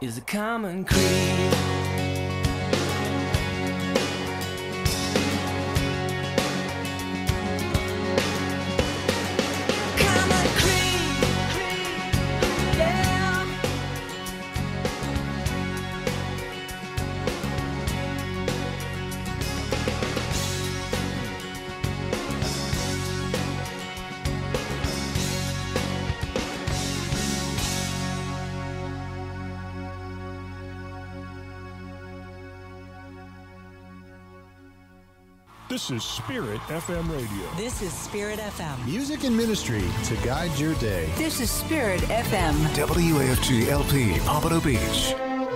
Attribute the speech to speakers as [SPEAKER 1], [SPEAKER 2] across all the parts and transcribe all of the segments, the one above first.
[SPEAKER 1] is a common creed. Common creed, yeah.
[SPEAKER 2] This is Spirit FM Radio.
[SPEAKER 3] This is Spirit FM.
[SPEAKER 4] Music and ministry to guide your day.
[SPEAKER 3] This is Spirit FM.
[SPEAKER 5] WAFG LP, Pompano Beach.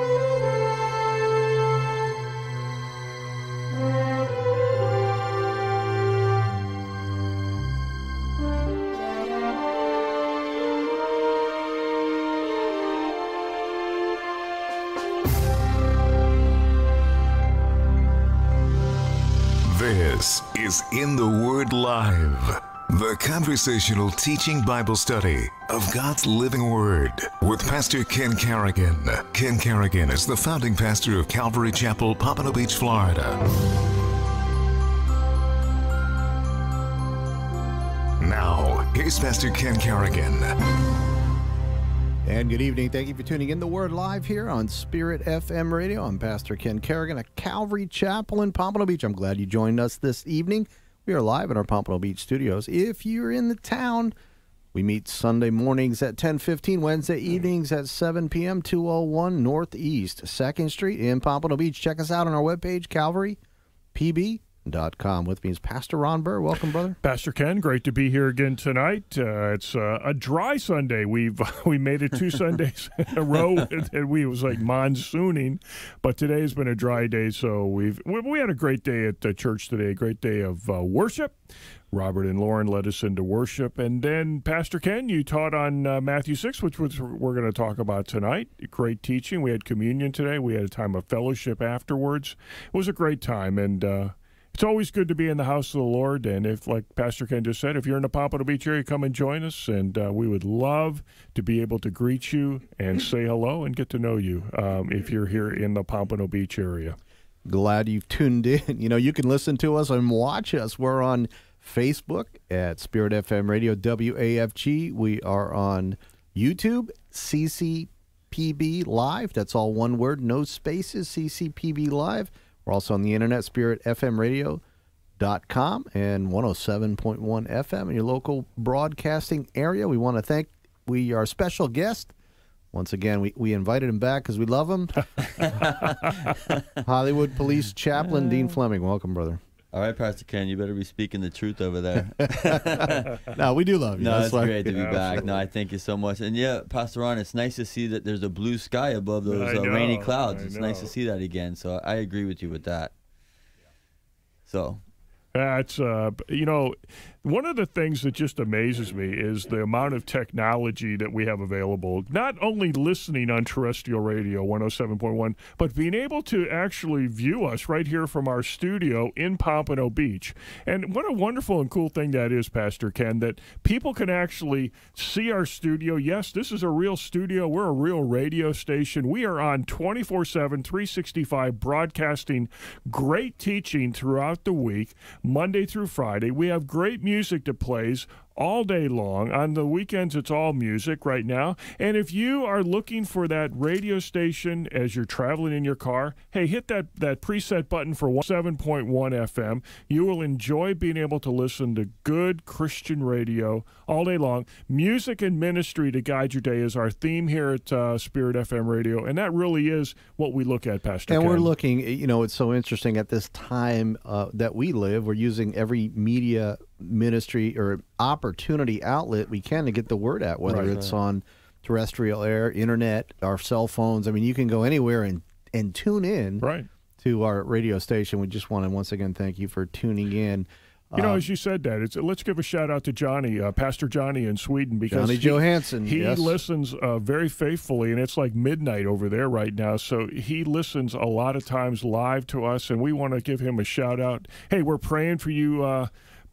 [SPEAKER 5] This is In the Word Live, the conversational teaching Bible study of God's living Word with Pastor Ken Carrigan. Ken Carrigan is the founding pastor of Calvary Chapel, Pompano Beach, Florida. Now, here's Pastor Ken Carrigan.
[SPEAKER 4] And good evening. Thank you for tuning in. The Word Live here on Spirit FM Radio. I'm Pastor Ken Carrigan at Calvary Chapel in Pompano Beach. I'm glad you joined us this evening. We are live in our Pompano Beach studios. If you're in the town, we meet Sunday mornings at 10:15, Wednesday evenings at 7 p.m., 201 Northeast 2nd Street in Pompano Beach. Check us out on our webpage, calvarypb.com. With me is Pastor Ron Burr. Welcome, brother.
[SPEAKER 2] Pastor Ken, great to be here again tonight. It's a dry Sunday. We made it 2 Sundays in a row, and it was like monsooning. But today has been a dry day, so we had a great day at the church today. A great day of worship. Robert and Lauren led us into worship, and then Pastor Ken, you taught on Matthew 6, which we're going to talk about tonight. Great teaching. We had communion today. We had a time of fellowship afterwards. It was a great time, and it's always good to be in the house of the Lord, and if, like Pastor Ken just said, if you're in the Pompano Beach area, come and join us, and we would love to be able to greet you and say hello and get to know you if you're here in the Pompano Beach area.
[SPEAKER 4] Glad you've tuned in. You know, you can listen to us and watch us. We're on Facebook at Spirit FM Radio WAFG. We are on YouTube, CCPB Live. That's all one word, no spaces, CCPB Live. We're also on the internet, spiritfmradio.com and 107.1 FM in your local broadcasting area. We want to thank our special guest. Once again, we invited him back because we love him. Hollywood Police Chaplain Dean Fleming. Welcome, brother.
[SPEAKER 6] All right, Pastor Ken, you better be speaking the truth over there.
[SPEAKER 4] No, we do love you.
[SPEAKER 6] No, it's great to be back. No, I thank you so much. And yeah, Pastor Ron, it's nice to see that there's a blue sky above those rainy clouds. It's nice to see that again. So I agree with you with that. So.
[SPEAKER 2] That's, one of the things that just amazes me is the amount of technology that we have available, not only listening on terrestrial radio 107.1, but being able to actually view us right here from our studio in Pompano Beach. And what a wonderful and cool thing that is, Pastor Ken, that people can actually see our studio. Yes, this is a real studio. We're a real radio station. We are on 24/7, 365, broadcasting great teaching throughout the week, Monday through Friday. We have great music that plays all day long. On the weekends, it's all music right now. And if you are looking for that radio station as you're traveling in your car, hey, hit that preset button for 7.1 FM. You will enjoy being able to listen to good Christian radio all day long. Music and ministry to guide your day is our theme here at Spirit FM Radio, and that really is what we look at, Pastor Ken.
[SPEAKER 4] And we're looking, it's so interesting at this time that we live. We're using every media ministry or opportunity outlet we can to get the word out, whether it's on terrestrial air, internet, our cell phones. I mean, you can go anywhere and tune in to our radio station. We just want to once again thank you for tuning in.
[SPEAKER 2] As you said that, let's give a shout out to Johnny, Pastor Johnny in Sweden, because
[SPEAKER 4] Johnny Johansson.
[SPEAKER 2] He listens very faithfully, and it's like midnight over there right now. So he listens a lot of times live to us, and we want to give him a shout out. Hey, we're praying for you,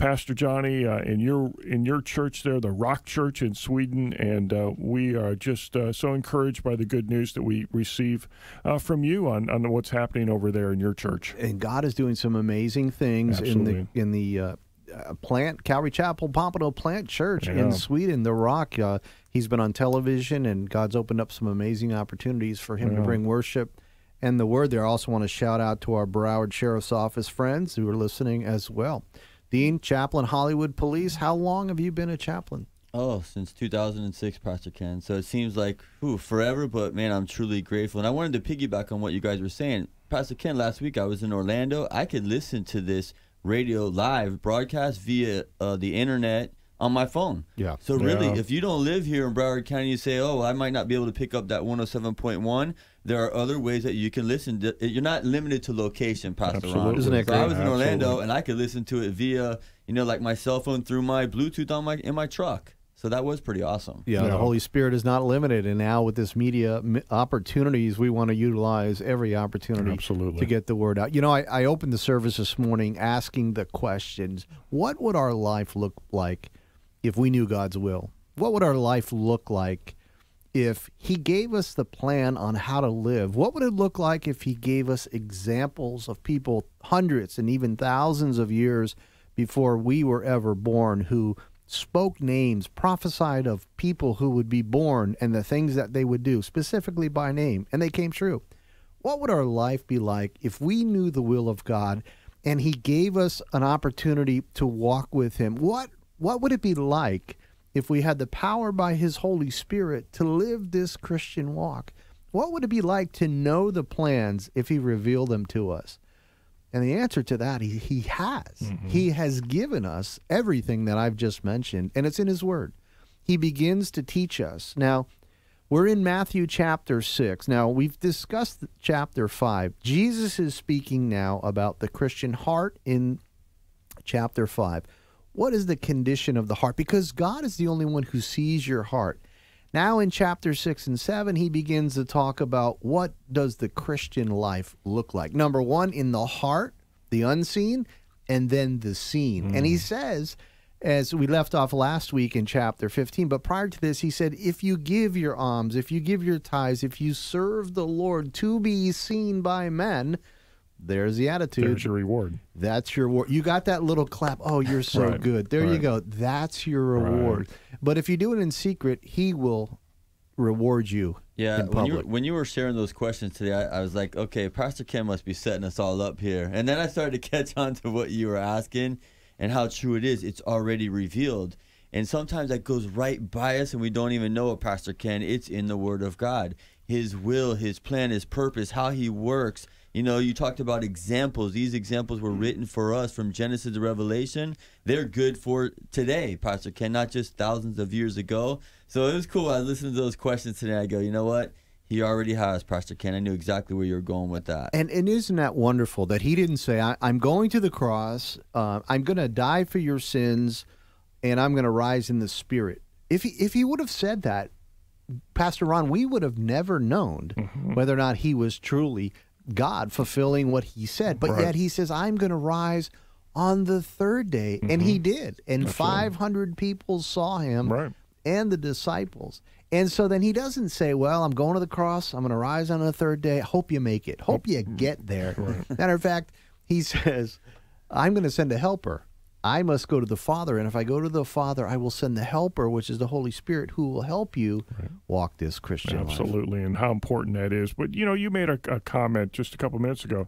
[SPEAKER 2] Pastor Johnny, in your church there, the Rock Church in Sweden, and we are just so encouraged by the good news that we receive from you on what's happening over there in your church.
[SPEAKER 4] And God is doing some amazing things
[SPEAKER 2] Absolutely.
[SPEAKER 4] in the plant, Calvary Chapel Pompano Plant Church in Sweden, the Rock. He's been on television, and God's opened up some amazing opportunities for him to bring worship and the word there. I also want to shout out to our Broward Sheriff's Office friends who are listening as well. Dean, chaplain, Hollywood Police, how long have you been a chaplain?
[SPEAKER 6] Oh, since 2006, Pastor Ken. So it seems like forever, but man, I'm truly grateful. And I wanted to piggyback on what you guys were saying. Pastor Ken, last week I was in Orlando. I could listen to this radio live broadcast via the internet on my phone.
[SPEAKER 4] Yeah.
[SPEAKER 6] So really, if you don't live here in Broward County, you say, oh, I might not be able to pick up that 107.1. There are other ways that you can listen. You're not limited to location, Pastor Ron.
[SPEAKER 4] Isn't it
[SPEAKER 6] So
[SPEAKER 4] great?
[SPEAKER 6] I was in Orlando,
[SPEAKER 2] Absolutely.
[SPEAKER 6] and I could listen to it via, like my cell phone through my Bluetooth in my truck. So that was pretty awesome.
[SPEAKER 4] Yeah, the Holy Spirit is not limited, and now with this media opportunities, we want to utilize every opportunity
[SPEAKER 2] Absolutely.
[SPEAKER 4] to get the word out. I opened the service this morning asking the questions, what would our life look like if we knew God's will? What would our life look like if He gave us the plan on how to live? What would it look like if He gave us examples of people hundreds and even thousands of years before we were ever born who spoke names, prophesied of people who would be born and the things that they would do, specifically by name, and they came true? What would our life be like if we knew the will of God and He gave us an opportunity to walk with Him? What would it be like if we had the power by His Holy Spirit to live this Christian walk? What would it be like to know the plans if He revealed them to us? And the answer to that, he has. Mm-hmm. He has given us everything that I've just mentioned, and it's in His Word. He begins to teach us. Now, we're in Matthew chapter 6. Now, we've discussed chapter 5. Jesus is speaking now about the Christian heart in chapter 5. What is the condition of the heart? Because God is the only one who sees your heart. Now in chapter 6 and 7, he begins to talk about what does the Christian life look like. Number one, in the heart, the unseen, and then the seen. And he says, as we left off last week in chapter 15, but prior to this, he said, if you give your alms, if you give your tithes, if you serve the Lord to be seen by men, there's the attitude.
[SPEAKER 2] There's your reward.
[SPEAKER 4] That's your reward. You got that little clap. Oh, you're so
[SPEAKER 2] Right,
[SPEAKER 4] good. There you
[SPEAKER 2] right.
[SPEAKER 4] go. That's your reward. But if you do it in secret, He will reward you
[SPEAKER 6] Yeah,
[SPEAKER 4] in public.
[SPEAKER 6] when you were sharing those questions today, I was like, okay, Pastor Ken must be setting us all up here. And then I started to catch on to what you were asking and how true it is. It's already revealed. And sometimes that goes right by us and we don't even know it, Pastor Ken. It's in the Word of God. His will, His plan, His purpose, how He works. You talked about examples. These examples were written for us from Genesis to Revelation. They're good for today, Pastor Ken, not just thousands of years ago. So it was cool. I listened to those questions today. I go, you know what? He already has, Pastor Ken. I knew exactly where you were going with that.
[SPEAKER 4] And isn't that wonderful that He didn't say, I'm going to the cross, I'm going to die for your sins, and I'm going to rise in the Spirit. If he would have said that, Pastor Ron, we would have never known whether or not He was truly God fulfilling what He said. But yet He says, I'm going to rise on the third day. And He did. And 500 people saw Him and the disciples. And so then He doesn't say, well, I'm going to the cross. I'm going to rise on the third day. Hope you make it. Hope you get there. Matter of fact, He says, I'm going to send a helper. I must go to the Father, and if I go to the Father, I will send the Helper, which is the Holy Spirit, who will help you walk this Christian life.
[SPEAKER 2] Absolutely, and how important that is. But you made a comment just a couple minutes ago.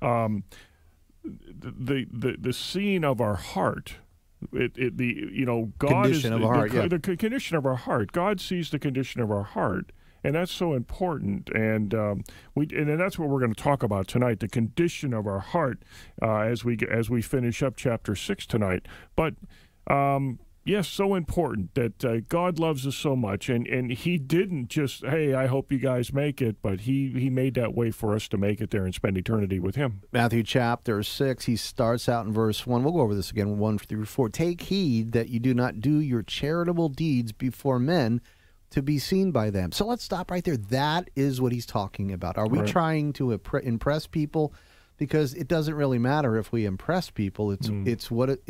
[SPEAKER 2] The scene of our heart. God
[SPEAKER 4] Condition
[SPEAKER 2] is
[SPEAKER 4] of our heart,
[SPEAKER 2] the condition of our heart. God sees the condition of our heart. And that's so important, and that's what we're going to talk about tonight: the condition of our heart, as we finish up chapter 6 tonight. But yes, so important that God loves us so much, and He didn't just, hey, I hope you guys make it, but He made that way for us to make it there and spend eternity with Him.
[SPEAKER 4] Matthew chapter 6, he starts out in verse 1. We'll go over this again, 1 through 4. Take heed that you do not do your charitable deeds before men, to be seen by them. So let's stop right there. That is what he's talking about. Are we trying to impress people? Because it doesn't really matter if we impress people. It's what it is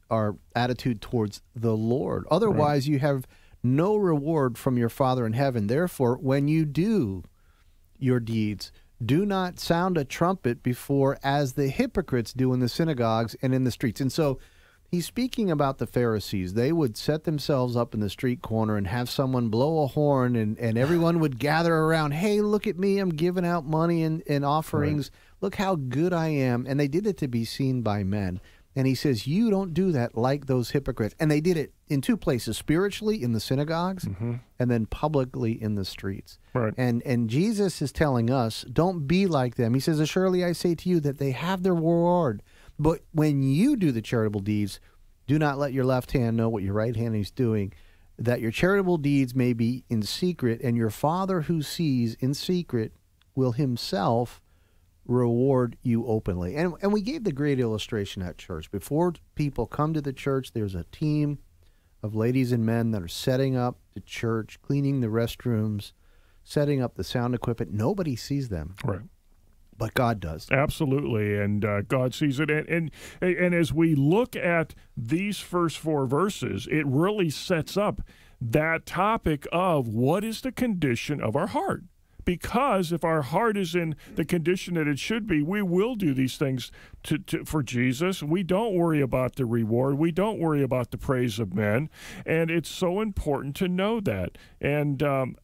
[SPEAKER 4] our attitude towards the Lord. Otherwise, you have no reward from your Father in heaven. Therefore, when you do your deeds, do not sound a trumpet before, as the hypocrites do in the synagogues and in the streets. And so he's speaking about the Pharisees. They would set themselves up in the street corner and have someone blow a horn, and everyone would gather around. Hey, look at me. I'm giving out money and offerings. Right. Look how good I am. And they did it to be seen by men. And he says, you don't do that like those hypocrites. And they did it in two places, spiritually in the synagogues and then publicly in the streets.
[SPEAKER 2] Right.
[SPEAKER 4] And Jesus is telling us, don't be like them. He says, surely I say to you that they have their reward. But when you do the charitable deeds, do not let your left hand know what your right hand is doing, that your charitable deeds may be in secret, and your Father who sees in secret will himself reward you openly. And we gave the great illustration at church. Before people come to the church, there's a team of ladies and men that are setting up the church, cleaning the restrooms, setting up the sound equipment. Nobody sees them.
[SPEAKER 2] Right.
[SPEAKER 4] But God does.
[SPEAKER 2] Absolutely, and God sees it. And as we look at these first four verses, it really sets up that topic of what is the condition of our heart. Because if our heart is in the condition that it should be, we will do these things for Jesus. We don't worry about the reward. We don't worry about the praise of men. And it's so important to know that. And,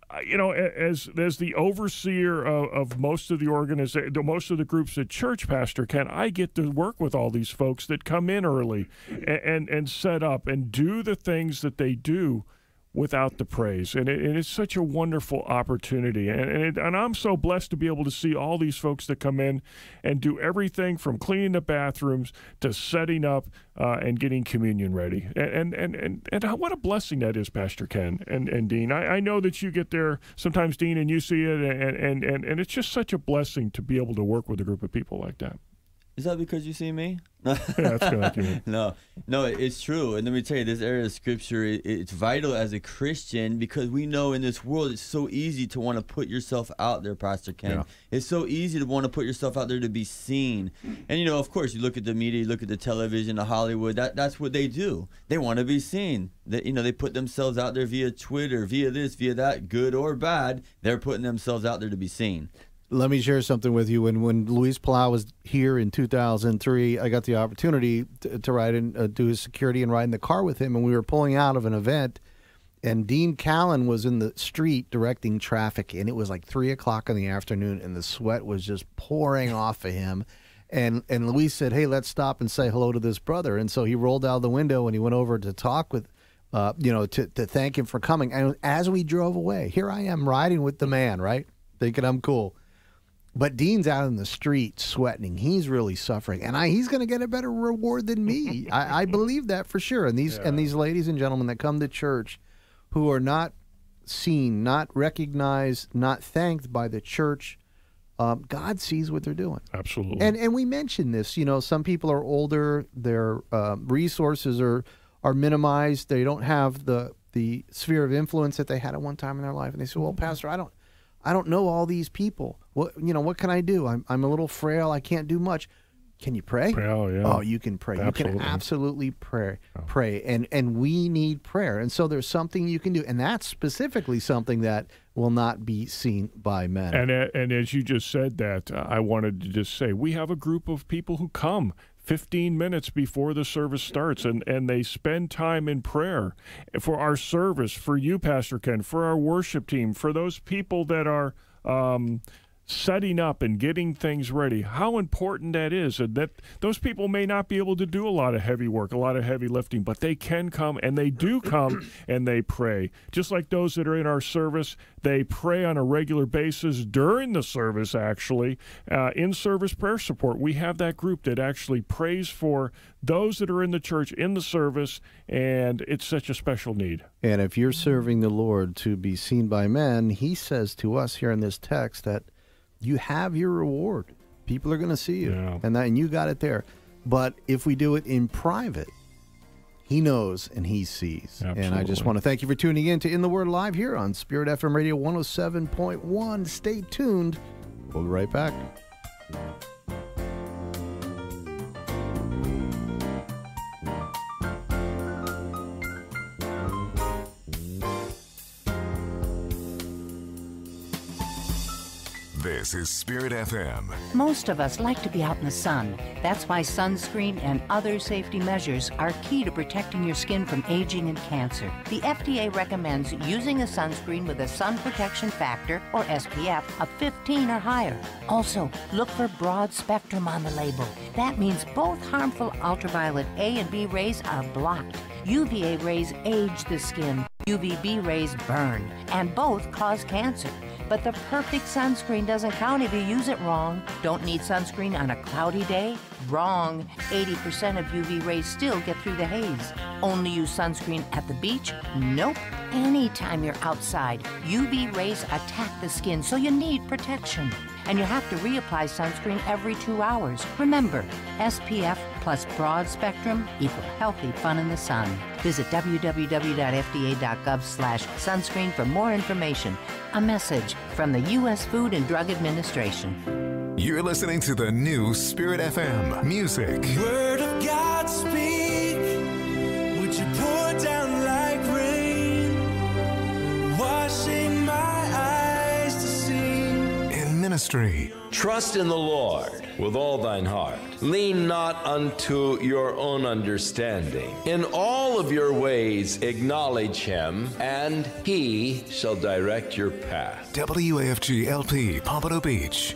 [SPEAKER 2] as the overseer of most of the most of the groups at church, Pastor Ken, I get to work with all these folks that come in early and set up and do the things that they do without the praise. And it's such a wonderful opportunity. And I'm so blessed to be able to see all these folks that come in and do everything from cleaning the bathrooms to setting up and getting communion ready. And what a blessing that is, Pastor Ken and Dean. I know that you get there sometimes, Dean, and you see it, and it's just such a blessing to be able to work with a group of people like that.
[SPEAKER 6] Is that because you see me?
[SPEAKER 2] Yeah, that's good.
[SPEAKER 6] No, it's true. And let me tell you, this area of Scripture, it's vital as a Christian, because we know in this world it's so easy to want to put yourself out there, Pastor Ken.
[SPEAKER 4] Yeah.
[SPEAKER 6] It's so easy to want to put yourself out there to be seen. And, of course, you look at the media, you look at the television, the Hollywood, that's what they do. They want to be seen. They put themselves out there via Twitter, via this, via that, good or bad. They're putting themselves out there to be seen.
[SPEAKER 4] Let me share something with you. When Luis Palau was here in 2003, I got the opportunity to ride and do his security and ride in the car with him, and we were pulling out of an event, and Dean Callen was in the street directing traffic, and it was like 3 o'clock in the afternoon, and the sweat was just pouring off of him. And Luis said, hey, let's stop and say hello to this brother. And so he rolled out the window, and he went over to talk with, to thank him for coming. And as we drove away, here I am riding with the man, right, thinking I'm cool. But Dean's out in the street sweating. He's really suffering, and he's going to get a better reward than me. I believe that for sure. And these ladies and gentlemen that come to church, who are not seen, not recognized, not thanked by the church, God sees what they're doing.
[SPEAKER 2] Absolutely.
[SPEAKER 4] And we mentioned this. Some people are older. Their resources are minimized. They don't have the sphere of influence that they had at one time in their life. And they say, "Well, Pastor, I don't know all these people. What can I do? I'm a little frail. I can't do much. Can you pray?
[SPEAKER 2] Oh, yeah.
[SPEAKER 4] Oh, you can pray.
[SPEAKER 2] Absolutely.
[SPEAKER 4] You can absolutely pray. And we need prayer. And so there's something you can do. And that's specifically something that will not be seen by men.
[SPEAKER 2] And as you just said that, I wanted to just say, we have a group of people who come 15 minutes before the service starts, and they spend time in prayer for our service, for you, Pastor Ken, for our worship team, for those people that are setting up and getting things ready, how important that is. And that those people may not be able to do a lot of heavy work, a lot of heavy lifting, but they can come, and they do come, and they pray. Just like those that are in our service, they pray on a regular basis during the service, actually. In-service prayer support, we have that group that actually prays for those that are in the church, in the service, and it's such a special need.
[SPEAKER 4] And if you're serving the Lord to be seen by men, he says to us here in this text that you have your reward. People are going to see you, and you got it there. But if we do it in private, he knows and he sees.
[SPEAKER 2] Absolutely.
[SPEAKER 4] And I just want to thank you for tuning in to In the Word Live here on Spirit FM Radio 107.1. Stay tuned. We'll be right back.
[SPEAKER 5] This is Spirit FM.
[SPEAKER 3] Most of us like to be out in the sun. That's why sunscreen and other safety measures are key to protecting your skin from aging and cancer. The FDA recommends using a sunscreen with a sun protection factor, or SPF, of 15 or higher. Also, look for broad spectrum on the label. That means both harmful ultraviolet A and B rays are blocked. UVA rays age the skin. UVB rays burn, and both cause cancer. But the perfect sunscreen doesn't count if you use it wrong. Don't need sunscreen on a cloudy day? Wrong. 80% of UV rays still get through the haze. Only use sunscreen at the beach? Nope. Anytime you're outside, UV rays attack the skin, so you need protection. And you have to reapply sunscreen every 2 hours. Remember, SPF plus broad spectrum equal healthy fun in the sun. Visit www.fda.gov/sunscreen for more information. A message from the U.S. Food and Drug Administration.
[SPEAKER 5] You're listening to the new Spirit FM music.
[SPEAKER 1] Word of God speak. Would you pour down like rain, washing my eyes to see?
[SPEAKER 5] In ministry.
[SPEAKER 7] Trust in the Lord with all thine heart. Lean not unto your own understanding. In all of your ways acknowledge him, and he shall direct your path.
[SPEAKER 5] WAFG LP, Pompano Beach.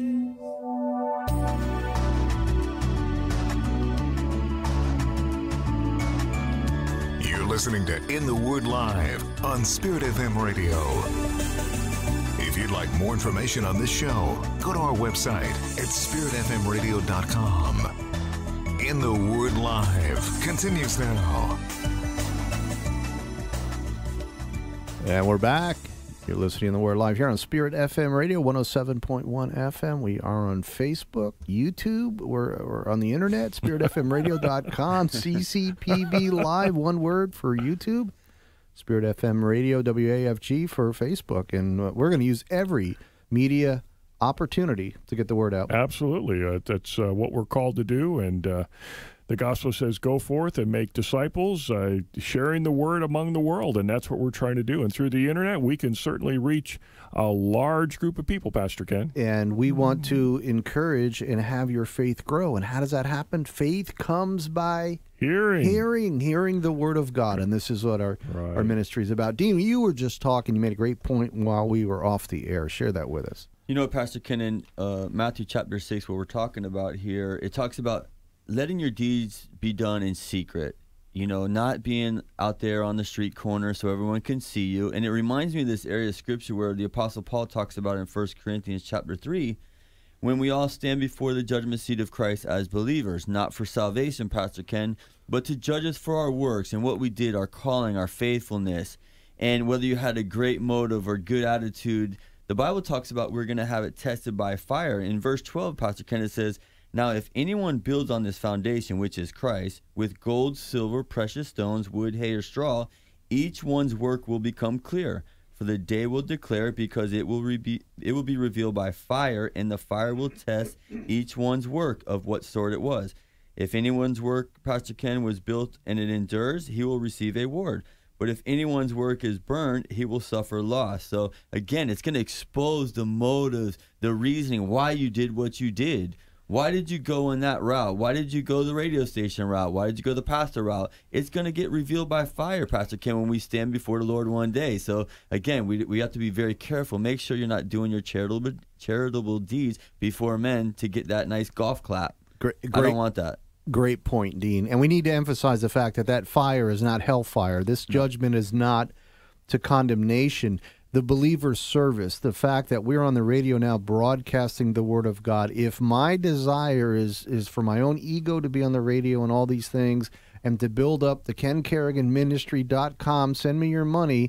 [SPEAKER 5] You're listening to In the Word Live on Spirit FM Radio. If you'd like more information on this show, go to our website at spiritfmradio.com. In the Word Live continues now.
[SPEAKER 4] And we're back. You're listening to the Word Live here on Spirit FM Radio, 107.1 FM. We are on Facebook, YouTube. We're on the internet, spiritfmradio.com, CCPB Live, one word for YouTube. Spirit FM Radio, WAFG for Facebook. And we're going to use every media opportunity to get the word out.
[SPEAKER 2] Absolutely. That's what we're called to do. And the gospel says, go forth and make disciples, sharing the word among the world. And that's what we're trying to do. And through the internet, we can certainly reach a large group of people, Pastor Ken.
[SPEAKER 4] And we want to encourage and have your faith grow. And how does that happen? Faith comes by hearing the word of God. And this is what our ministry is about. Dean, you were just talking. You made a great point while we were off the air. Share that with us.
[SPEAKER 6] You know, Pastor Ken, in Matthew chapter 6, what we're talking about here, it talks about letting your deeds be done in secret. You know, not being out there on the street corner so everyone can see you. And it reminds me of this area of Scripture where the Apostle Paul talks about in 1 Corinthians chapter 3, when we all stand before the judgment seat of Christ as believers, not for salvation, Pastor Ken, but to judge us for our works and what we did, our calling, our faithfulness, and whether you had a great motive or good attitude. The Bible talks about we're going to have it tested by fire. In verse 12, Pastor Ken, it says, now if anyone builds on this foundation, which is Christ, with gold, silver, precious stones, wood, hay, or straw, each one's work will become clear. For the day will declare it, because it will be revealed by fire, and the fire will test each one's work of what sort it was. If anyone's work, Pastor Ken, was built and it endures, he will receive a reward. But if anyone's work is burned, he will suffer loss. So again, it's going to expose the motives, the reasoning, why you did what you did. Why did you go in that route? Why did you go the radio station route? Why did you go the pastor route? It's going to get revealed by fire, Pastor Ken, when we stand before the Lord one day. So, again, we have to be very careful. Make sure you're not doing your charitable deeds before men to get that nice golf clap.
[SPEAKER 4] Great,
[SPEAKER 6] I don't want that.
[SPEAKER 4] Great point, Dean. And we need to emphasize the fact that that fire is not hellfire. This judgment is not to condemnation. The believer's service, the fact that we're on the radio now broadcasting the word of God. If my desire is for my own ego to be on the radio and all these things and to build up the KenCarriganMinistry.com, send me your money,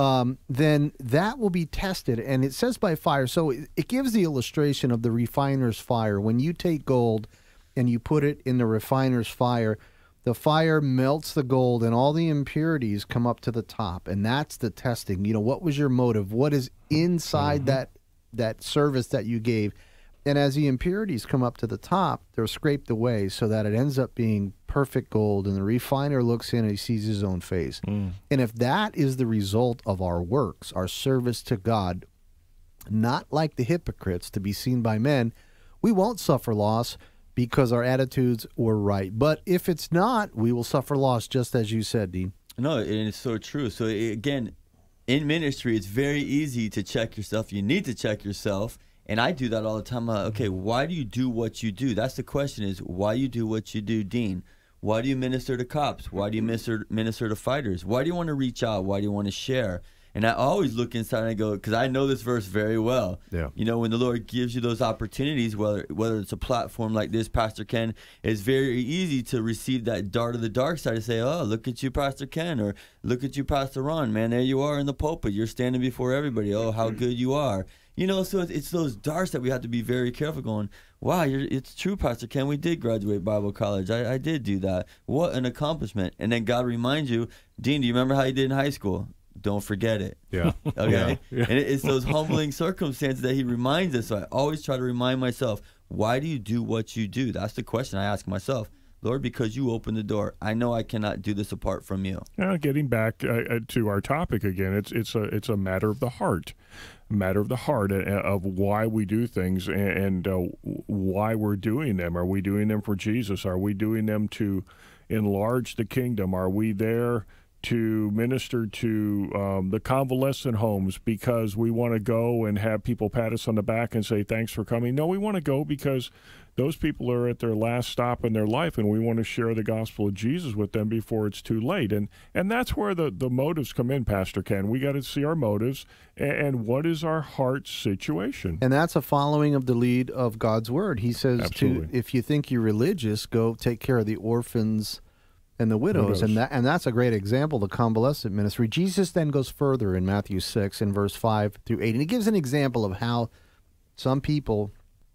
[SPEAKER 4] then that will be tested. And it says by fire. So it gives the illustration of the refiner's fire. When you take gold and you put it in the refiner's fire, the fire melts the gold and all the impurities come up to the top. And that's the testing. You know, what was your motive? What is inside that service that you gave? And as the impurities come up to the top, they're scraped away so that it ends up being perfect gold. And the refiner looks in and he sees his own face. And if that is the result of our works, our service to God, not like the hypocrites to be seen by men. We won't suffer loss because our attitudes were right. But if it's not, we will suffer loss, just as you said, Dean.
[SPEAKER 6] No, and it's so true. So again, in ministry, it's very easy to check yourself. You need to check yourself. And I do that all the time. Okay, why do you do what you do? That's the question, is why you do what you do, Dean. Why do you minister to cops? Why do you minister to fighters? Why do you want to reach out? Why do you want to share? And I always look inside and I go, because I know this verse very well.
[SPEAKER 4] Yeah.
[SPEAKER 6] You know, when the Lord gives you those opportunities, whether it's a platform like this, Pastor Ken, it's very easy to receive that dart of the dark side and say, oh, look at you, Pastor Ken, or look at you, Pastor Ron. Man, there you are in the pulpit. You're standing before everybody. Oh, how good you are. You know, so it's those darts that we have to be very careful going, wow, it's true, Pastor Ken, we did graduate Bible college. I did do that. What an accomplishment. And then God reminds you, Dean, do you remember how you did in high school? Don't forget it.
[SPEAKER 2] Yeah.
[SPEAKER 6] Okay?
[SPEAKER 2] Yeah.
[SPEAKER 6] And it's those humbling circumstances that he reminds us. So I always try to remind myself, why do you do what you do? That's the question I ask myself. Lord, because you opened the door. I know I cannot do this apart from you.
[SPEAKER 2] Getting back to our topic again, it's a matter of the heart, of why we do things and why we're doing them. Are we doing them for Jesus? Are we doing them to enlarge the kingdom? Are we there to minister to the convalescent homes because we want to go and have people pat us on the back and say, thanks for coming? No, we want to go because those people are at their last stop in their life, and we want to share the gospel of Jesus with them before it's too late. And that's where the motives come in, Pastor Ken. We got to see our motives and what is our heart situation.
[SPEAKER 4] And that's a following of the lead of God's word. He says, if you think you're religious, go take care of the orphans and the widows. And that's a great example, the convalescent ministry. Jesus then goes further in Matthew 6 in verse 5 through 8, and he gives an example of how some people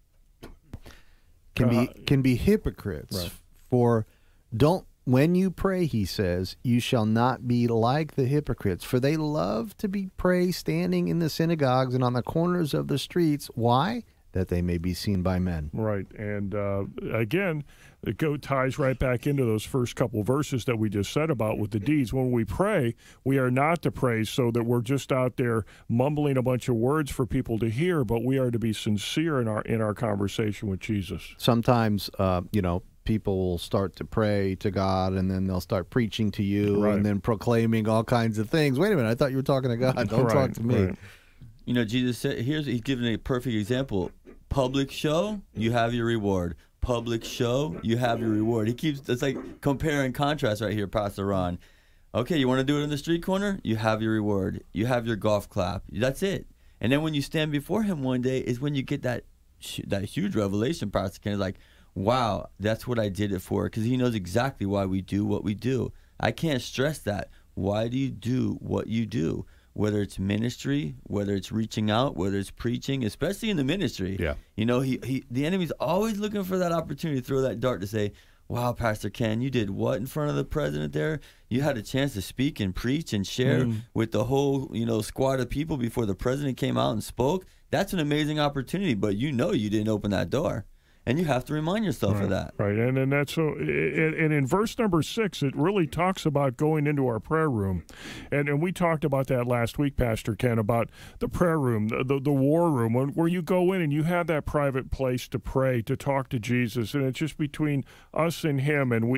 [SPEAKER 4] can be hypocrites.
[SPEAKER 2] Right.
[SPEAKER 4] For when you pray, he says, you shall not be like the hypocrites, for they love to be praised standing in the synagogues and on the corners of the streets. Why? That they may be seen by men.
[SPEAKER 2] Right. And again, it ties right back into those first couple verses that we just said about with the deeds. When we pray, we are not to pray so that we're just out there mumbling a bunch of words for people to hear, but we are to be sincere in our conversation with Jesus.
[SPEAKER 4] Sometimes, people will start to pray to God, and then they'll start preaching to you,
[SPEAKER 2] right,
[SPEAKER 4] and then proclaiming all kinds of things. Wait a minute, I thought you were talking to God. Don't talk to me.
[SPEAKER 2] Right.
[SPEAKER 6] You know, Jesus said, he's giving a perfect example. Public show, you have your reward. Public show, you have your reward. It's like compare and contrast right here, Pastor Ron. Okay, you want to do it in the street corner? You have your reward. You have your golf clap. That's it. And then when you stand before him one day is when you get that huge revelation, Pastor Ken, like, wow, that's what I did it for. Because he knows exactly why we do what we do. I can't stress that. Why do you do what you do? Whether it's ministry, whether it's reaching out, whether it's preaching, especially in the ministry.
[SPEAKER 2] Yeah.
[SPEAKER 6] You know, the enemy's always looking for that opportunity to throw that dart to say, wow, Pastor Ken, you did what in front of the president there? You had a chance to speak and preach and share with the whole, squad of people before the president came out and spoke. That's an amazing opportunity, but you didn't open that door. And you have to remind yourself of that.
[SPEAKER 2] Right, and that's so. And in verse number 6, it really talks about going into our prayer room, and we talked about that last week, Pastor Ken, about the prayer room, the war room, where you go in and you have that private place to pray, to talk to Jesus, and it's just between us and Him, and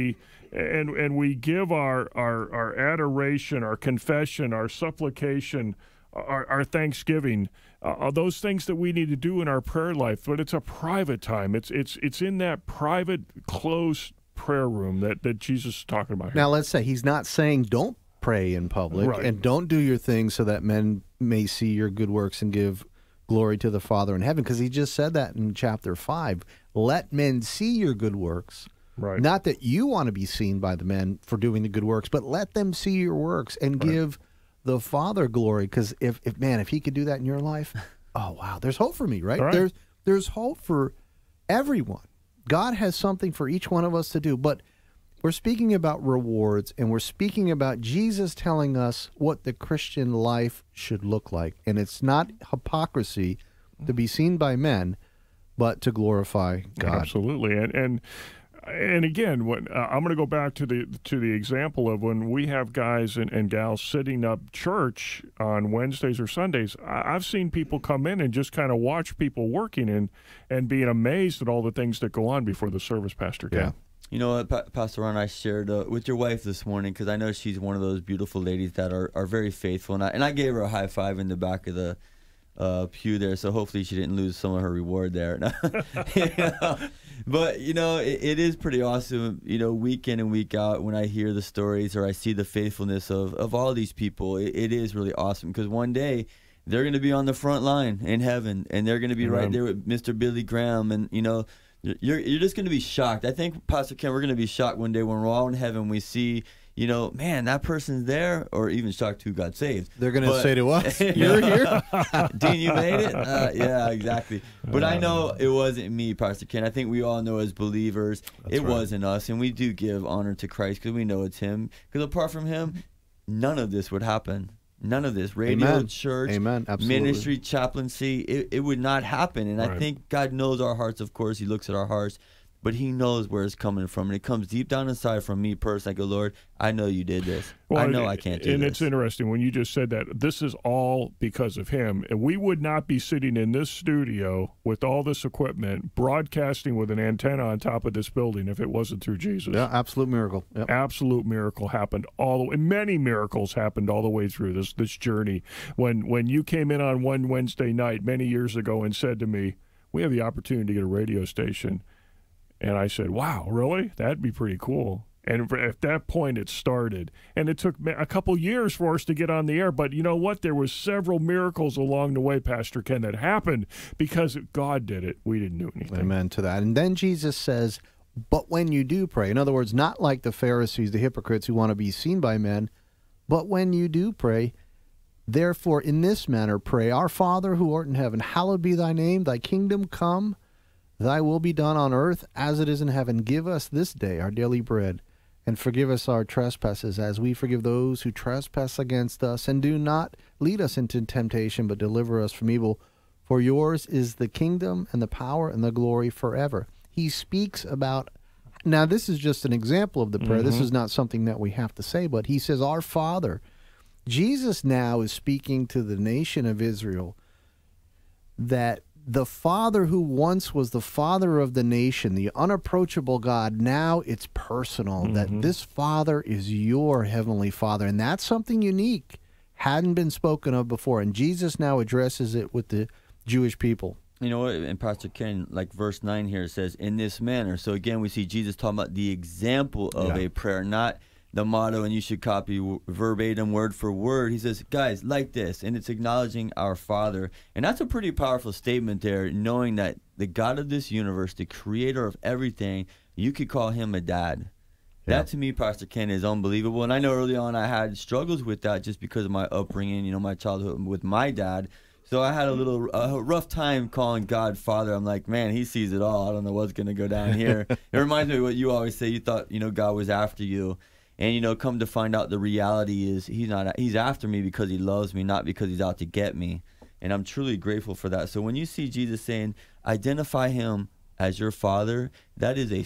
[SPEAKER 2] we give our adoration, our confession, our supplication, our thanksgiving. Those things that we need to do in our prayer life, but it's a private time. It's in that private, close prayer room that Jesus is talking about here.
[SPEAKER 4] Now, let's say he's not saying don't pray in public,
[SPEAKER 2] right,
[SPEAKER 4] and don't do your things so that men may see your good works and give glory to the Father in heaven, because he just said that in chapter 5. Let men see your good works.
[SPEAKER 2] Right.
[SPEAKER 4] Not that you want to be seen by the men for doing the good works, but let them see your works and give the Father glory, because if he could do that in your life, oh wow, there's hope for me, right? There's hope for everyone. God has something for each one of us to do, but we're speaking about rewards, and we're speaking about Jesus telling us what the Christian life should look like, and it's not hypocrisy to be seen by men, but to glorify God.
[SPEAKER 2] Absolutely, and And again, when I'm going to go back to the example of when we have guys and gals sitting up church on Wednesdays or Sundays. I've seen people come in and just kind of watch people working and being amazed at all the things that go on before the service, Pastor Ken.
[SPEAKER 4] Yeah.
[SPEAKER 6] You know what, Pastor Ron, I shared with your wife this morning, because I know she's one of those beautiful ladies that are very faithful. And I gave her a high five in the back of the pew there, so hopefully she didn't lose some of her reward there. You know? But, you know, it is pretty awesome, you know, week in and week out when I hear the stories or I see the faithfulness of all these people. It is really awesome, because one day they're going to be on the front line in heaven, and they're going to be right there with Mr. Billy Graham, and, you know, you're just going to be shocked. I think, Pastor Ken, we're going to be shocked one day when we're all in heaven, we see, you know, man, that person's there, or even shocked who got saved.
[SPEAKER 4] They're going to say to us, you're here?
[SPEAKER 6] Dean, you made it? Yeah, exactly. But I know it wasn't me, Pastor Ken. I think we all know as believers, it wasn't us, and we do give honor to Christ because we know it's him. Because apart from him, none of this would happen. None of this. Radio,
[SPEAKER 4] Amen.
[SPEAKER 6] church,
[SPEAKER 4] Amen. Absolutely.
[SPEAKER 6] ministry, chaplaincy, it would not happen. And I think God knows our hearts, of course. He looks at our hearts. But he knows where it's coming from. And it comes deep down inside from me personally. I go, Lord, I know you did this. I know I can't do this.
[SPEAKER 2] And it's interesting when you just said that. This is all because of him. And we would not be sitting in this studio with all this equipment, broadcasting with an antenna on top of this building if it wasn't through Jesus.
[SPEAKER 4] Yeah, absolute miracle. Yep.
[SPEAKER 2] Absolute miracle happened all the way. Many miracles happened all the way through this journey. When you came in on one Wednesday night many years ago and said to me, we have the opportunity to get a radio station. And I said, wow, really? That'd be pretty cool. And at that point, it started. And it took a couple years for us to get on the air. But you know what? There was several miracles along the way, Pastor Ken, that happened because God did it. We didn't do anything.
[SPEAKER 4] Amen to that. And then Jesus says, but when you do pray, in other words, not like the Pharisees, the hypocrites who want to be seen by men, but when you do pray, therefore in this manner pray, our Father who art in heaven, hallowed be thy name, thy kingdom come. Thy will be done on earth as it is in heaven. Give us this day our daily bread, and forgive us our trespasses as we forgive those who trespass against us. And do not lead us into temptation, but deliver us from evil. For yours is the kingdom and the power and the glory forever. He speaks about, now this is just an example of the prayer. This is not something that we have to say, but he says, our Father. Jesus now is speaking to the nation of Israel that the Father who once was the Father of the nation, the unapproachable God, now it's personal, that this Father is your Heavenly Father. And that's something unique, hadn't been spoken of before. And Jesus now addresses it with the Jewish people.
[SPEAKER 6] You know what, and Pastor Ken, like verse 9 here says, in this manner. So again, we see Jesus talking about the example of a prayer, not the motto, and you should copy verbatim, word for word. He says, guys, like this, and it's acknowledging our Father. And that's a pretty powerful statement there, knowing that the God of this universe, the creator of everything, you could call him a dad. Yeah. That, to me, Pastor Ken, is unbelievable. And I know early on I had struggles with that just because of my upbringing, you know, my childhood with my dad. So I had a rough time calling God Father. I'm like, man, he sees it all. I don't know what's going to go down here. It reminds me of what you always say. You thought, you know, God was after you. And, you know, come to find out the reality is he's after me because he loves me, not because he's out to get me. And I'm truly grateful for that. So when you see Jesus saying, identify him as your Father, that's a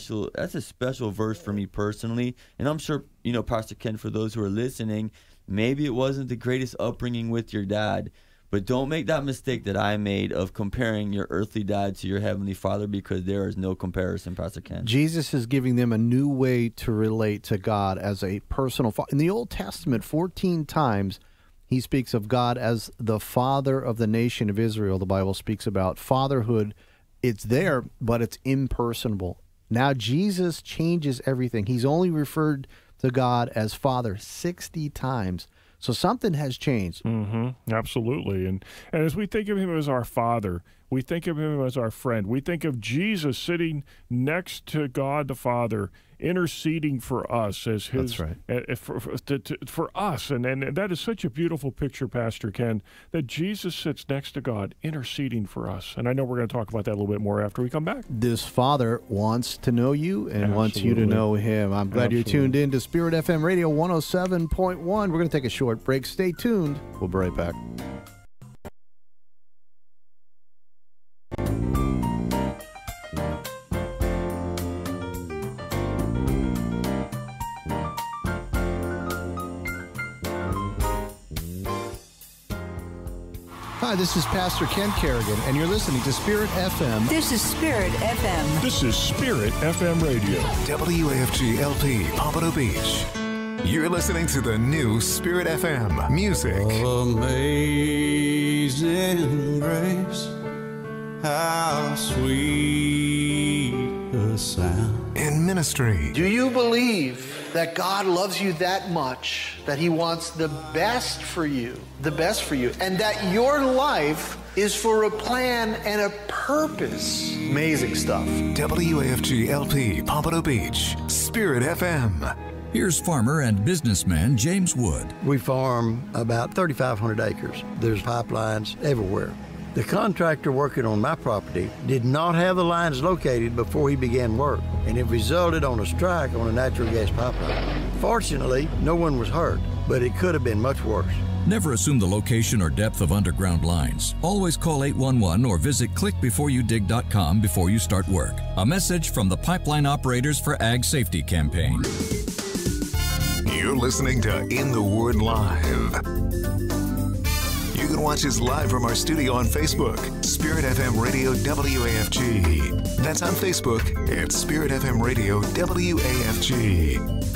[SPEAKER 6] special verse for me personally. And I'm sure, you know, Pastor Ken, for those who are listening, maybe it wasn't the greatest upbringing with your dad. But don't make that mistake that I made of comparing your earthly dad to your heavenly Father, because there is no comparison, Pastor Ken.
[SPEAKER 4] Jesus is giving them a new way to relate to God as a personal Father. In the Old Testament, 14 times, he speaks of God as the Father of the nation of Israel. The Bible speaks about fatherhood. It's there, but it's impersonal. Now Jesus changes everything. He's only referred to God as Father 60 times. So something has changed.
[SPEAKER 2] Absolutely. And as we think of him as our Father, we think of him as our friend. We think of Jesus sitting next to God the Father, interceding for us as his.
[SPEAKER 4] That's right.
[SPEAKER 2] For us. And that is such a beautiful picture, Pastor Ken, that Jesus sits next to God, interceding for us. And I know we're going to talk about that a little bit more after we come back.
[SPEAKER 4] This Father wants to know you and wants you to know him. I'm glad you're tuned in to Spirit FM Radio 107.1. We're going to take a short break. Stay tuned. We'll be right back. Hi, this is Pastor Ken Kerrigan, and you're listening to Spirit FM.
[SPEAKER 8] This is Spirit FM.
[SPEAKER 2] This is Spirit FM Radio.
[SPEAKER 5] WAFG LP, Pompano Beach. You're listening to the new Spirit FM music.
[SPEAKER 1] Amazing grace, how sweet the sound.
[SPEAKER 5] In ministry.
[SPEAKER 9] Do you believe that God loves you that much, that He wants the best for you, and that your life is for a plan and a purpose? Amazing stuff.
[SPEAKER 5] WAFG LP, Pompano Beach, Spirit FM.
[SPEAKER 10] Here's farmer and businessman James Wood.
[SPEAKER 11] We farm about 3,500 acres. There's pipelines everywhere. The contractor working on my property did not have the lines located before he began work, and it resulted on a strike on a natural gas pipeline. Fortunately, no one was hurt, but it could have been much worse.
[SPEAKER 10] Never assume the location or depth of underground lines. Always call 811 or visit clickbeforeyoudig.com before you start work. A message from the Pipeline Operators for Ag Safety campaign.
[SPEAKER 5] You're listening to In the Word Live. You can watch us live from our studio on Facebook, Spirit FM Radio WAFG. That's on Facebook at Spirit FM Radio WAFG.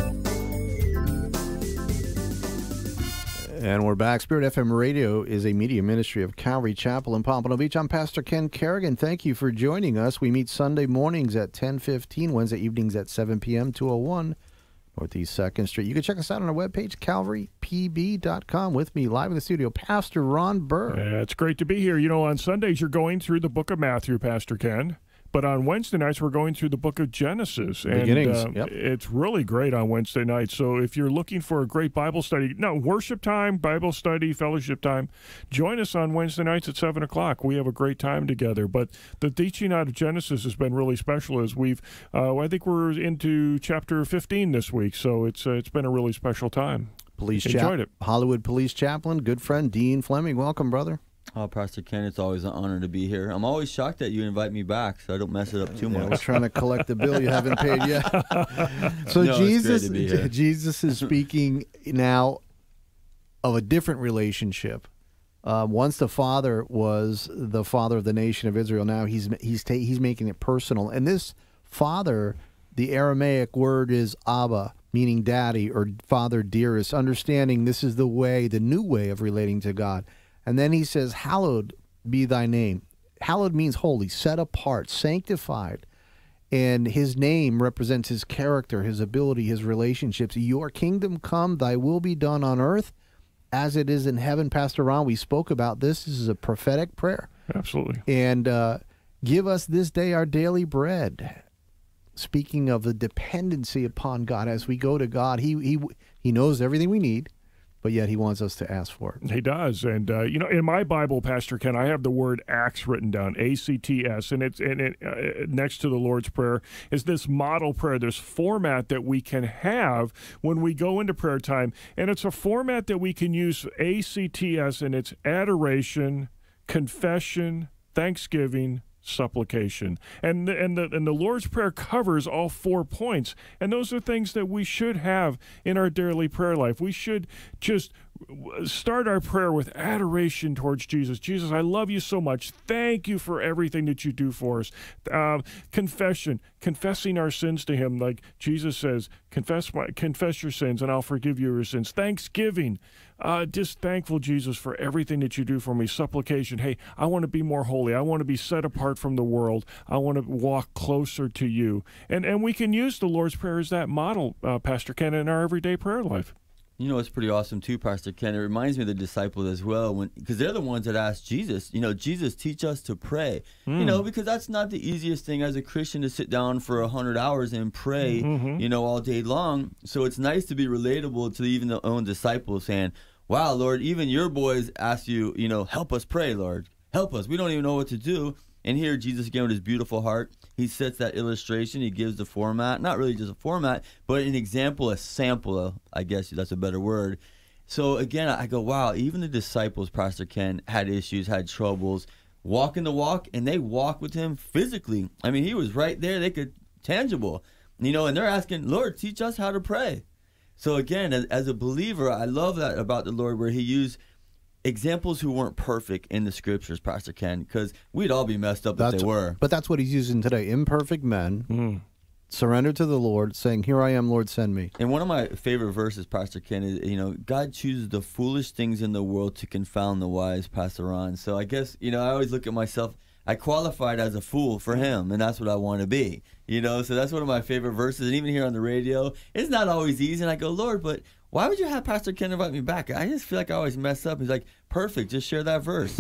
[SPEAKER 4] And we're back. Spirit FM Radio is a media ministry of Calvary Chapel in Pompano Beach. I'm Pastor Ken Kerrigan. Thank you for joining us. We meet Sunday mornings at 10:15, Wednesday evenings at 7 p.m., 201 Northeast 2nd Street. You can check us out on our webpage, calvarypb.com. With me live in the studio, Pastor Ron Burr.
[SPEAKER 2] It's great to be here. You know, on Sundays, you're going through the book of Matthew, Pastor Ken. But on Wednesday nights, we're going through the book of Genesis. And
[SPEAKER 4] Yep.
[SPEAKER 2] It's really great on Wednesday nights. So if you're looking for a great Bible study, worship time, Bible study, fellowship time, join us on Wednesday nights at 7 o'clock. We have a great time together. But the teaching out of Genesis has been really special as we've, I think we're into chapter 15 this week. So it's been a really special time. Enjoyed it.
[SPEAKER 4] Hollywood Police Chaplain, good friend, Dean Fleming. Welcome, brother.
[SPEAKER 6] Oh, Pastor Ken, it's always an honor to be here. I'm always shocked that you invite me back, so I don't mess it up too much.
[SPEAKER 4] We're trying to collect the bill you haven't paid yet. So
[SPEAKER 6] No,
[SPEAKER 4] Jesus is speaking now of a different relationship. Once the Father was the Father of the nation of Israel, now he's making it personal. And this Father, the Aramaic word is Abba, meaning daddy or father dearest, understanding this is the way, the new way of relating to God. And then he says, hallowed be thy name. Hallowed means holy, set apart, sanctified. And his name represents his character, his ability, his relationships. Your kingdom come, thy will be done on earth as it is in heaven. Pastor Ron, we spoke about this. This is a prophetic prayer.
[SPEAKER 2] Absolutely.
[SPEAKER 4] And give us this day our daily bread. Speaking of the dependency upon God, as we go to God, he knows everything we need, but yet he wants us to ask for it.
[SPEAKER 2] He does. And, in my Bible, Pastor Ken, I have the word acts written down, A-C-T-S, and it next to the Lord's Prayer is this model prayer, this format that we can have when we go into prayer time. And it's a format that we can use, A-C-T-S, and it's adoration, confession, thanksgiving, supplication. And the Lord's Prayer covers all 4 points. And those are things that we should have in our daily prayer life. We should just start our prayer with adoration towards Jesus. Jesus, I love you so much. Thank you for everything that you do for us. Confession, confessing our sins to him. Like Jesus says, confess your sins and I'll forgive you your sins. Thanksgiving, just thankful, Jesus, for everything that you do for me. Supplication, hey, I want to be more holy. I want to be set apart from the world. I want to walk closer to you. And we can use the Lord's Prayer as that model, Pastor Ken, in our everyday prayer life.
[SPEAKER 6] You know, it's pretty awesome too, Pastor Ken. It reminds me of the disciples as well, because they're the ones that asked Jesus, Jesus, teach us to pray. Because that's not the easiest thing as a Christian to sit down for 100 hours and pray, all day long. So it's nice to be relatable to even the own disciples saying, wow, Lord, even your boys ask you, help us pray, Lord. Help us. We don't even know what to do. And here, Jesus, again, with his beautiful heart, he sets that illustration. He gives the format, not really just a format, but an example, a sample, I guess that's a better word. So, again, I go, wow, even the disciples, Pastor Ken, had issues, had troubles, walking the walk, and they walked with him physically. I mean, he was right there. They could, tangible, and they're asking, Lord, teach us how to pray. So, again, as a believer, I love that about the Lord, where he used examples who weren't perfect in the scriptures, Pastor Ken, because we'd all be messed up if they were.
[SPEAKER 4] But that's what he's using today. Imperfect men, surrender to the Lord, saying, "Here I am, Lord, send me."
[SPEAKER 6] And one of my favorite verses, Pastor Ken, is, God chooses the foolish things in the world to confound the wise, Pastor Ron. So I guess, I always look at myself, I qualified as a fool for him, and that's what I want to be. So that's one of my favorite verses. And even here on the radio, it's not always easy. And I go, Lord, but why would you have Pastor Ken invite me back? I just feel like I always mess up. He's like, perfect, just share that verse.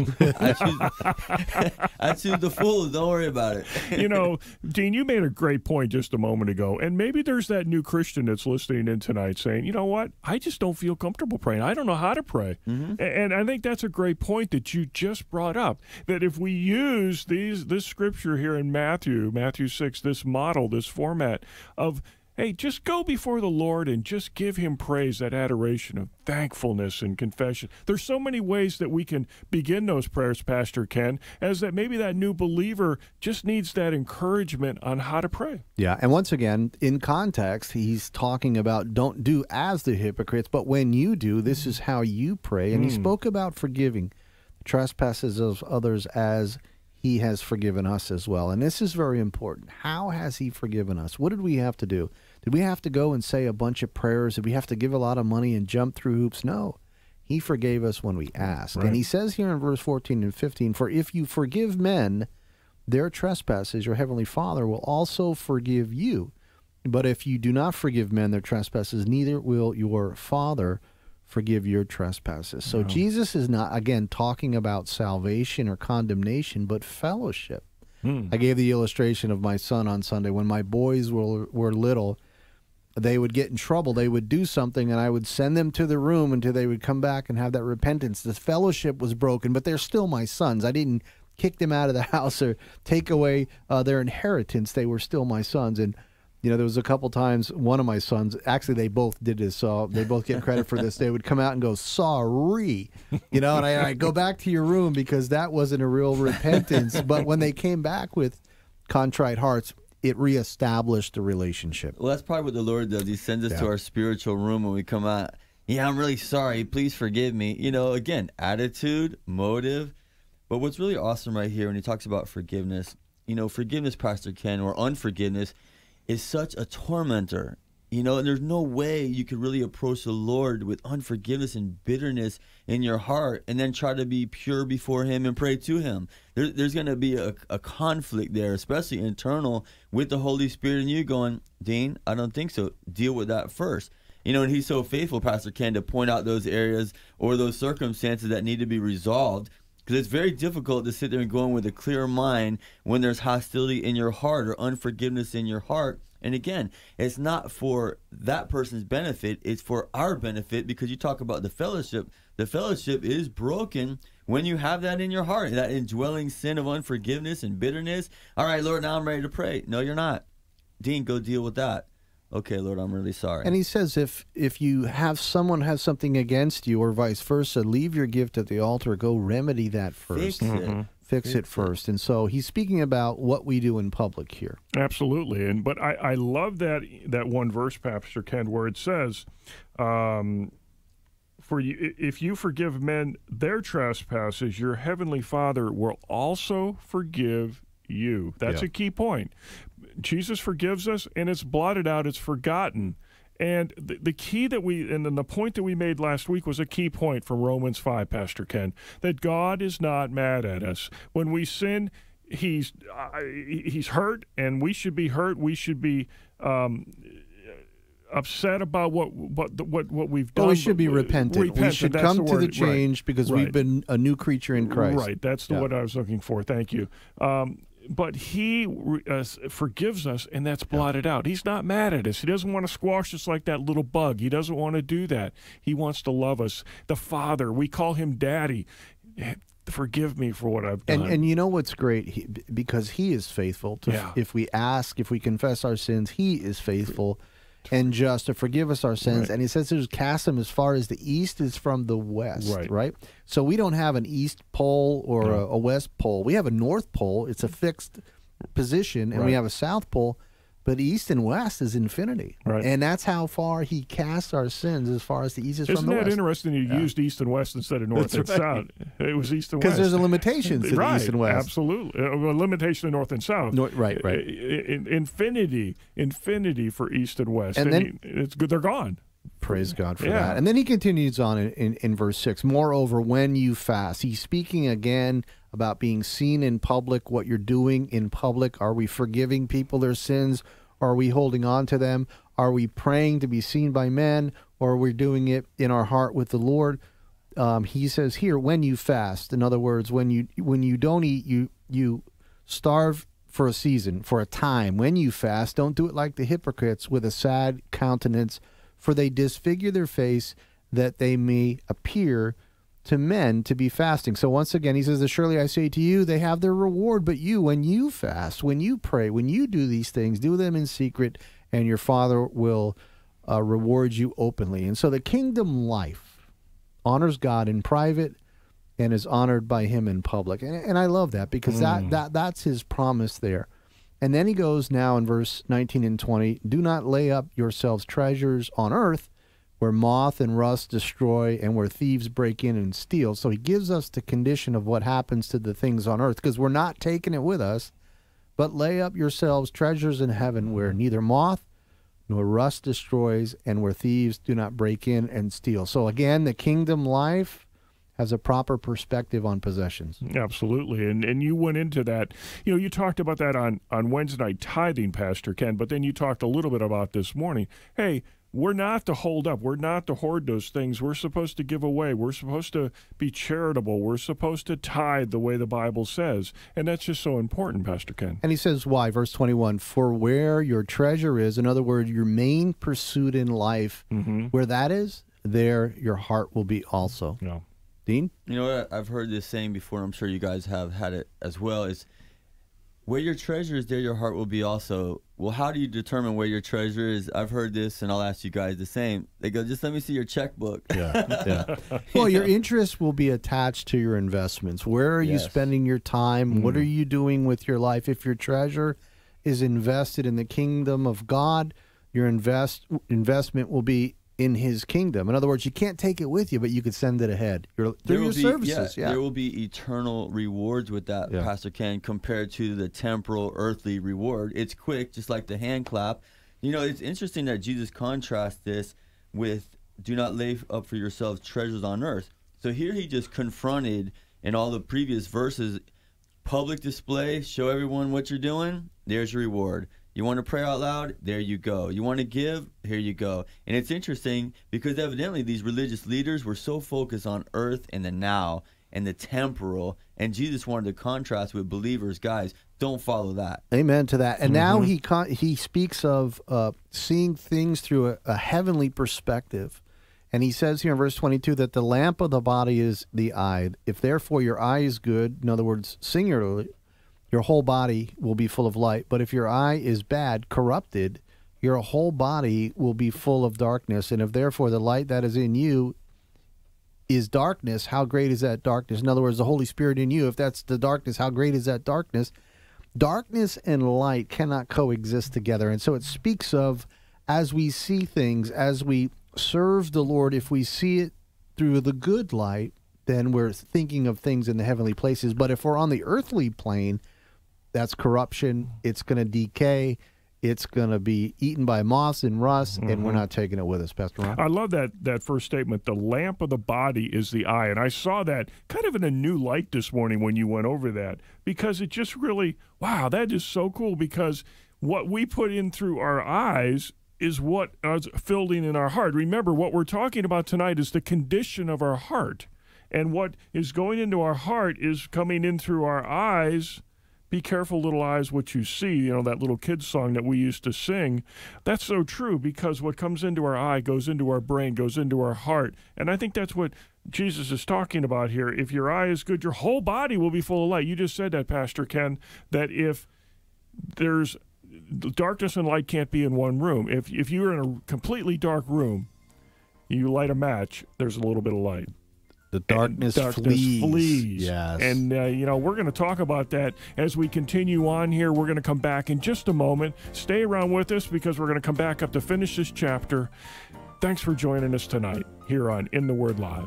[SPEAKER 6] I choose the fools. Don't worry about it.
[SPEAKER 2] Dean, you made a great point just a moment ago. And maybe there's that new Christian that's listening in tonight saying, you know what? I just don't feel comfortable praying. I don't know how to pray. And I think that's a great point that you just brought up, that if we use this scripture here in Matthew 6, this model, this format of, hey, just go before the Lord and just give him praise, that adoration of thankfulness and confession. There's so many ways that we can begin those prayers, Pastor Ken, as that maybe that new believer just needs that encouragement on how to pray.
[SPEAKER 4] Yeah, and once again, in context, he's talking about don't do as the hypocrites, but when you do, this is how you pray. And he spoke about forgiving the trespasses of others as he has forgiven us as well. And this is very important. How has he forgiven us? What did we have to do? Did we have to go and say a bunch of prayers? Did we have to give a lot of money and jump through hoops? No. He forgave us when we asked. Right. And he says here in verse 14 and 15, "For if you forgive men their trespasses, your heavenly Father will also forgive you. But if you do not forgive men their trespasses, neither will your Father forgive your trespasses." So Jesus is not, again, talking about salvation or condemnation, but fellowship. I gave the illustration of my son on Sunday. When my boys were little, they would get in trouble. They would do something, and I would send them to the room until they would come back and have that repentance. The fellowship was broken, but they're still my sons. I didn't kick them out of the house or take away their inheritance. They were still my sons. And there was a couple times one of my sons, actually they both did this, so they both get credit for this. They would come out and go, "Sorry," and I go back to your room because that wasn't a real repentance. But when they came back with contrite hearts, it reestablished the relationship.
[SPEAKER 6] Well, that's probably what the Lord does. He sends us to our spiritual room when we come out. Yeah, I'm really sorry. Please forgive me. Again, attitude, motive. But what's really awesome right here when he talks about forgiveness, forgiveness, Pastor Ken, or unforgiveness, is such a tormentor, and there's no way you could really approach the Lord with unforgiveness and bitterness in your heart and then try to be pure before him and pray to him. There's going to be a conflict there, especially internal, with the Holy Spirit and you going, "Dean, I don't think so. Deal with that first." And he's so faithful, Pastor Ken, to point out those areas or those circumstances that need to be resolved. Because it's very difficult to sit there and go in with a clear mind when there's hostility in your heart or unforgiveness in your heart. And again, it's not for that person's benefit. It's for our benefit, because you talk about the fellowship. The fellowship is broken when you have that in your heart, that indwelling sin of unforgiveness and bitterness. All right, Lord, now I'm ready to pray. No, you're not. Dean, go deal with that. Okay, Lord, I'm really sorry.
[SPEAKER 4] And he says if you have someone has something against you or vice versa, leave your gift at the altar. Go remedy that first. Fix it first. And so he's speaking about what we do in public here.
[SPEAKER 2] Absolutely. But I love that one verse, Pastor Ken, where it says, "For you, if you forgive men their trespasses, your heavenly Father will also forgive you." That's a key point. Jesus forgives us, and it's blotted out, it's forgotten. And the key and then the point that we made last week was a key point from Romans 5, Pastor Ken, that God is not mad at us. When we sin, he's hurt, and we should be hurt. We should be upset about what we've done.
[SPEAKER 4] Well, we should be repentant. We should come to the change because we've been a new creature in Christ.
[SPEAKER 2] Right. That's the word I was looking for. Thank you. But he forgives us, and that's blotted out. He's not mad at us. He doesn't want to squash us like that little bug. He doesn't want to do that. He wants to love us. The Father, we call him Daddy. Forgive me for what I've done.
[SPEAKER 4] And you know what's great? Because he is faithful. If we ask, if we confess our sins, he is faithful and just to forgive us our sins. Right. And he says to cast them as far as the east is from the west, right? So we don't have an east pole or a west pole. We have a north pole. It's a fixed position, and we have a south pole. but east and west is infinity.
[SPEAKER 2] Right.
[SPEAKER 4] And that's how far he casts our sins, as far as the east is from
[SPEAKER 2] Isn't
[SPEAKER 4] the
[SPEAKER 2] that
[SPEAKER 4] west.
[SPEAKER 2] interesting? You used east and west instead of north and
[SPEAKER 4] That's
[SPEAKER 2] south. It was east and west.
[SPEAKER 4] Because there's a limitation to the east and west.
[SPEAKER 2] Absolutely. A limitation to north and south.
[SPEAKER 4] Right.
[SPEAKER 2] Infinity for east and west.
[SPEAKER 4] And then
[SPEAKER 2] it's good. They're gone.
[SPEAKER 4] Praise God for that. And then he continues on in verse 6. Moreover, when you fast, he's speaking again about being seen in public, what you're doing in public. Are we forgiving people their sins? Are we holding on to them? Are we praying to be seen by men? Or are we doing it in our heart with the Lord? He says here, when you fast, in other words, when you don't eat, you starve for a season, for a time. When you fast, don't do it like the hypocrites with a sad countenance, for they disfigure their face that they may appear to men to be fasting. So once again, he says, surely I say to you, they have their reward. But you, when you fast, when you pray, when you do these things, do them in secret, and your Father will reward you openly. And so the kingdom life honors God in private and is honored by him in public. And I love that, because that's his promise there. And then he goes now in verse 19 and 20, do not lay up yourselves treasures on earth, where moth and rust destroy and where thieves break in and steal. So he gives us the condition of what happens to the things on earth, because we're not taking it with us. But lay up yourselves treasures in heaven, where neither moth nor rust destroys and where thieves do not break in and steal. So again, the kingdom life has a proper perspective on possessions.
[SPEAKER 2] Absolutely. And you went into that. You talked about that on Wednesday night tithing, Pastor Ken, but then you talked a little bit about this morning. Hey, we're not to hold up. We're not to hoard those things. We're supposed to give away. We're supposed to be charitable. We're supposed to tithe the way the Bible says. And that's just so important, Pastor Ken.
[SPEAKER 4] And he says, why? Verse 21, for where your treasure is, in other words, your main pursuit in life, where that is, there your heart will be also.
[SPEAKER 2] Yeah.
[SPEAKER 4] Dean?
[SPEAKER 6] You know what? I've heard this saying before. I'm sure you guys have had it as well. Is where your treasure is, there your heart will be also. Well, how do you determine where your treasure is? I've heard this, and I'll ask you guys the same. They go, just let me see your checkbook.
[SPEAKER 4] Yeah. Well, your interest will be attached to your investments. Where are you spending your time? What are you doing with your life? If your treasure is invested in the kingdom of God, your investment will be in his kingdom. In other words, you can't take it with you, but you could send it ahead through your services.
[SPEAKER 6] There will be eternal rewards with that, Pastor Ken, compared to the temporal, earthly reward. It's quick, just like the hand clap. It's interesting that Jesus contrasts this with do not lay up for yourselves treasures on earth. So here he just confronted, in all the previous verses, public display, show everyone what you're doing, there's your reward. You want to pray out loud? There you go. You want to give? Here you go. And it's interesting because evidently these religious leaders were so focused on earth and the now and the temporal, and Jesus wanted to contrast with believers. Guys, don't follow that.
[SPEAKER 4] Amen to that. And now he speaks of seeing things through a heavenly perspective. And he says here in verse 22 that the lamp of the body is the eye. If therefore your eye is good, in other words, singularly, your whole body will be full of light. But if your eye is bad, corrupted, your whole body will be full of darkness. And if therefore the light that is in you is darkness, how great is that darkness? In other words, the Holy Spirit in you, if that's the darkness, how great is that darkness? Darkness and light cannot coexist together. And so it speaks of, as we see things, as we serve the Lord, if we see it through the good light, then we're thinking of things in the heavenly places. But if we're on the earthly plane, that's corruption. It's going to decay. It's going to be eaten by moths and rust, and we're not taking it with us, Pastor Ron.
[SPEAKER 2] I love that first statement. The lamp of the body is the eye. And I saw that kind of in a new light this morning when you went over that, because it just really, wow, that is so cool, because what we put in through our eyes is what is filling in our heart. Remember, what we're talking about tonight is the condition of our heart. And what is going into our heart is coming in through our eyes. Be careful, little eyes, what you see. That little kid's song that we used to sing. That's so true, because what comes into our eye goes into our brain, goes into our heart. And I think that's what Jesus is talking about here. If your eye is good, your whole body will be full of light. You just said that, Pastor Ken, that if there's darkness and light can't be in one room. If you're in a completely dark room, you light a match, there's a little bit of light.
[SPEAKER 4] The darkness flees.
[SPEAKER 2] Yes. And, we're going to talk about that as we continue on here. We're going to come back in just a moment. Stay around with us because we're going to come back up to finish this chapter. Thanks for joining us tonight here on In the Word Live.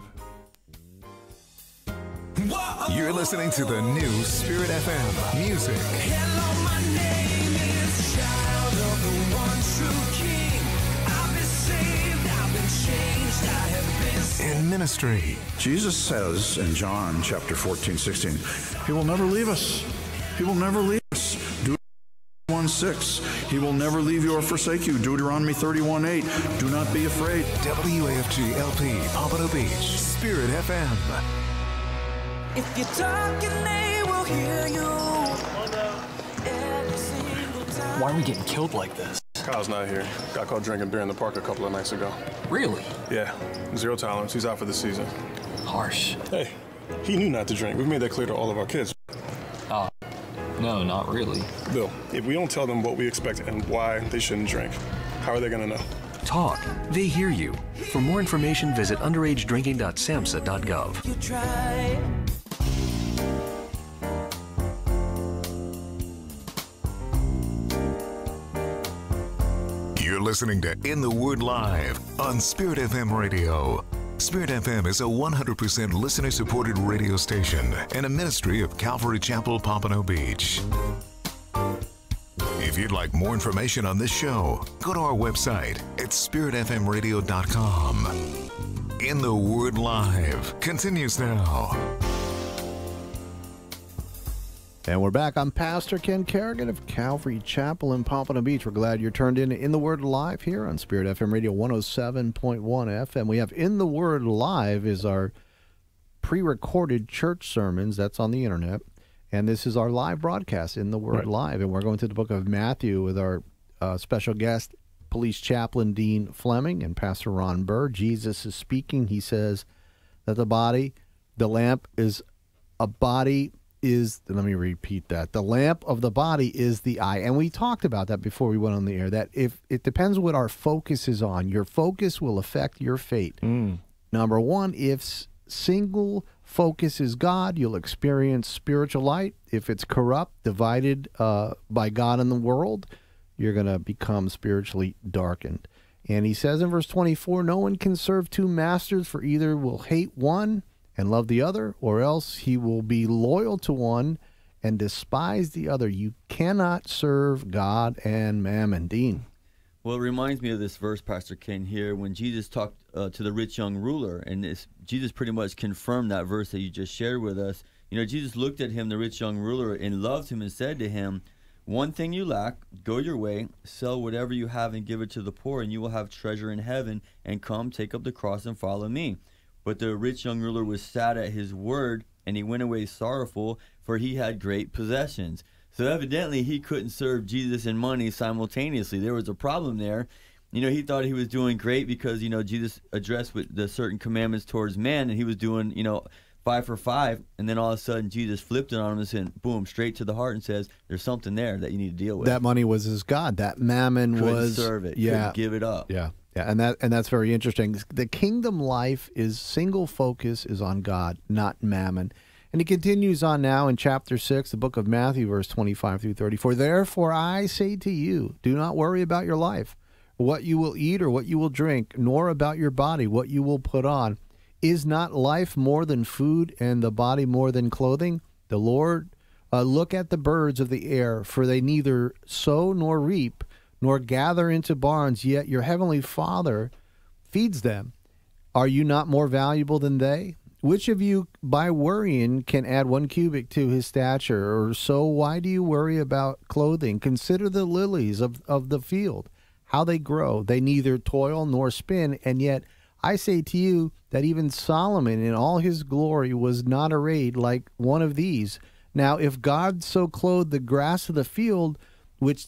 [SPEAKER 5] You're listening to the new Spirit FM music.
[SPEAKER 1] Hello, my name is Child of the One True King. I've been saved, I've been changed, I have been
[SPEAKER 5] In ministry.
[SPEAKER 12] Jesus says in John chapter 14, 16, He will never leave us. He will never leave us. Deuteronomy 1:6. He will never leave you or forsake you. Deuteronomy 31:8. Do not be afraid.
[SPEAKER 5] WAFG LP, Pompano Beach, Spirit FM.
[SPEAKER 1] If you're talking, they will hear you.
[SPEAKER 13] Why are we getting killed like this?
[SPEAKER 14] Kyle's not here. Got caught drinking beer in the park a couple of nights ago.
[SPEAKER 13] Really?
[SPEAKER 14] Yeah. 0 tolerance. He's out for the season.
[SPEAKER 13] Harsh.
[SPEAKER 14] Hey, he knew not to drink. We've made that clear to all of our kids.
[SPEAKER 13] No, not really.
[SPEAKER 14] Bill, if we don't tell them what we expect and why they shouldn't drink, how are they going to know?
[SPEAKER 15] Talk. They hear you. For more information, visit underagedrinking.samhsa.gov.
[SPEAKER 1] You try.
[SPEAKER 5] You're listening to In the Word Live on Spirit FM Radio. Spirit FM is a 100% listener-supported radio station and a ministry of Calvary Chapel, Pompano Beach. If you'd like more information on this show, go to our website at spiritfmradio.com. In the Word Live continues now.
[SPEAKER 4] And we're back. I'm Pastor Ken Kerrigan of Calvary Chapel in Pompano Beach. We're glad you're turned in the Word Live here on Spirit FM Radio 107.1 FM. We have In the Word Live is our pre-recorded church sermons. That's on the internet. And this is our live broadcast, In the Word Live. And we're going to the book of Matthew with our special guest, Police Chaplain Dean Fleming and Pastor Ron Burr. Jesus is speaking. He says that the lamp of the body is the eye. And we talked about that before we went on the air, that if it depends what our focus is on, your focus will affect your fate. Number one, if single focus is God, you'll experience spiritual light. If it's corrupt, divided by God and the world, you're going to become spiritually darkened. And he says in verse 24, no one can serve two masters, for either will hate one and love the other, or else he will be loyal to one and despise the other. You cannot serve God and mammon. Dean.
[SPEAKER 6] Well, it reminds me of this verse, Pastor Ken, here, when Jesus talked to the rich young ruler, and Jesus pretty much confirmed that verse that you just shared with us. You know, Jesus looked at him, the rich young ruler, and loved him and said to him, one thing you lack, go your way, sell whatever you have and give it to the poor, and you will have treasure in heaven, and come, take up the cross and follow me. But the rich young ruler was sad at his word, and he went away sorrowful, for he had great possessions. So evidently he couldn't serve Jesus and money simultaneously. There was a problem there. You know, he thought he was doing great because, you know, Jesus addressed with the certain commandments towards man, and he was doing, 5 for 5, and then all of a sudden Jesus flipped it on him and said, boom, straight to the heart and says, there's something there that you need to deal with.
[SPEAKER 4] That money was his God. That mammon
[SPEAKER 6] couldn't serve it. Couldn't give it up.
[SPEAKER 4] Yeah, and that's very interesting. The kingdom life is single focus is on God, not mammon. And he continues on now in chapter 6, the book of Matthew, verse 25 through 34. Therefore I say to you, do not worry about your life, what you will eat or what you will drink, nor about your body, what you will put on. Is not life more than food, and the body more than clothing? The Lord, look at the birds of the air, for they neither sow nor reap, nor gather into barns, yet your heavenly Father feeds them. Are you not more valuable than they? Which of you, by worrying, can add 1 cubit to his stature? Or so, why do you worry about clothing? Consider the lilies of the field, how they grow. They neither toil nor spin, and yet I say to you that even Solomon in all his glory was not arrayed like one of these. Now, if God so clothed the grass of the field, which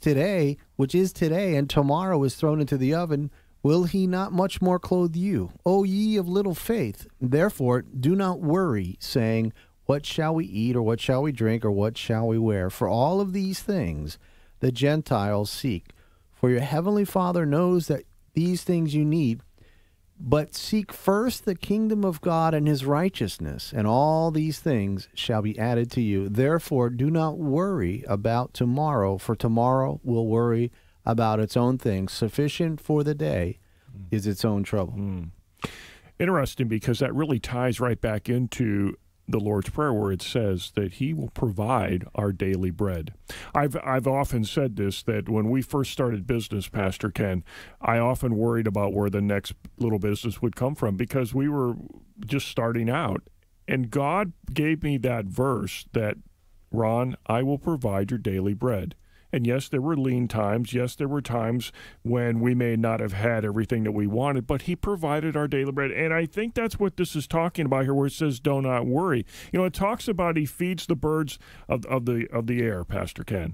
[SPEAKER 4] is today and tomorrow is thrown into the oven, will he not much more clothe you, O ye of little faith? Therefore, do not worry, saying, what shall we eat, or what shall we drink, or what shall we wear? For all of these things the Gentiles seek. For your heavenly Father knows that these things you need. But seek first the kingdom of God and his righteousness, and all these things shall be added to you. Therefore, do not worry about tomorrow, for tomorrow will worry about its own things. Sufficient for the day is its own trouble.
[SPEAKER 2] Interesting, because that really ties right back into the Lord's Prayer, where it says that he will provide our daily bread. I've often said this, that when we first started business, Pastor Ken, I often worried about where the next little business would come from, because we were just starting out. And God gave me that verse that, Ron, I will provide your daily bread. And yes, there were lean times. Yes, there were times when we may not have had everything that we wanted, but he provided our daily bread. And I think that's what this is talking about here, where it says, do not worry. You know, it talks about he feeds the birds of the air, Pastor Ken.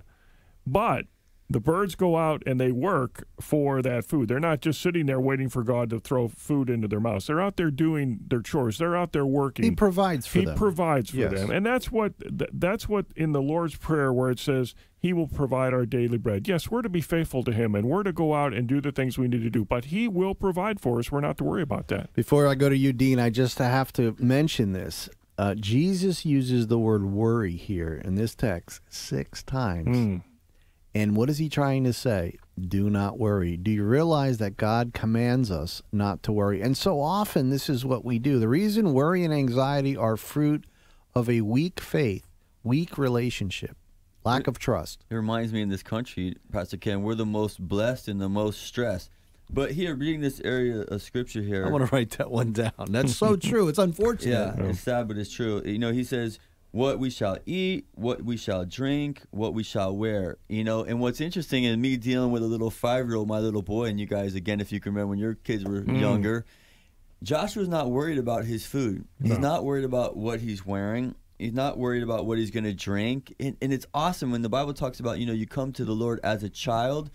[SPEAKER 2] But the birds go out and they work for that food. They're not just sitting there waiting for God to throw food into their mouths. They're out there doing their chores. They're out there working.
[SPEAKER 4] He provides for them.
[SPEAKER 2] He provides for them. And that's what in the Lord's Prayer, where it says he will provide our daily bread. Yes, we're to be faithful to him, and we're to go out and do the things we need to do. But he will provide for us. We're not to worry about that.
[SPEAKER 4] Before I go to you, Dean, I just have to mention this. Jesus uses the word worry here in this text 6 times. And what is he trying to say? Do not worry. Do you realize that God commands us not to worry? And so often this is what we do. The reason worry and anxiety are fruit of a weak faith, weak relationship, lack of trust.
[SPEAKER 6] It reminds me, in this country, Pastor Ken, we're the most blessed and the most stressed. But here, reading this area of scripture here,
[SPEAKER 4] I want to write that one down. That's so true. It's unfortunate.
[SPEAKER 6] Yeah, it's sad, but it's true. You know, he says, what we shall eat, what we shall drink, what we shall wear. You know, and what's interesting is me dealing with a little 5-year-old, my little boy, and you guys, again, if you can remember when your kids were younger, Joshua's not worried about his food. He's not worried about what he's wearing. He's not worried about what he's going to drink. And it's awesome when the Bible talks about, you know, you come to the Lord as a child.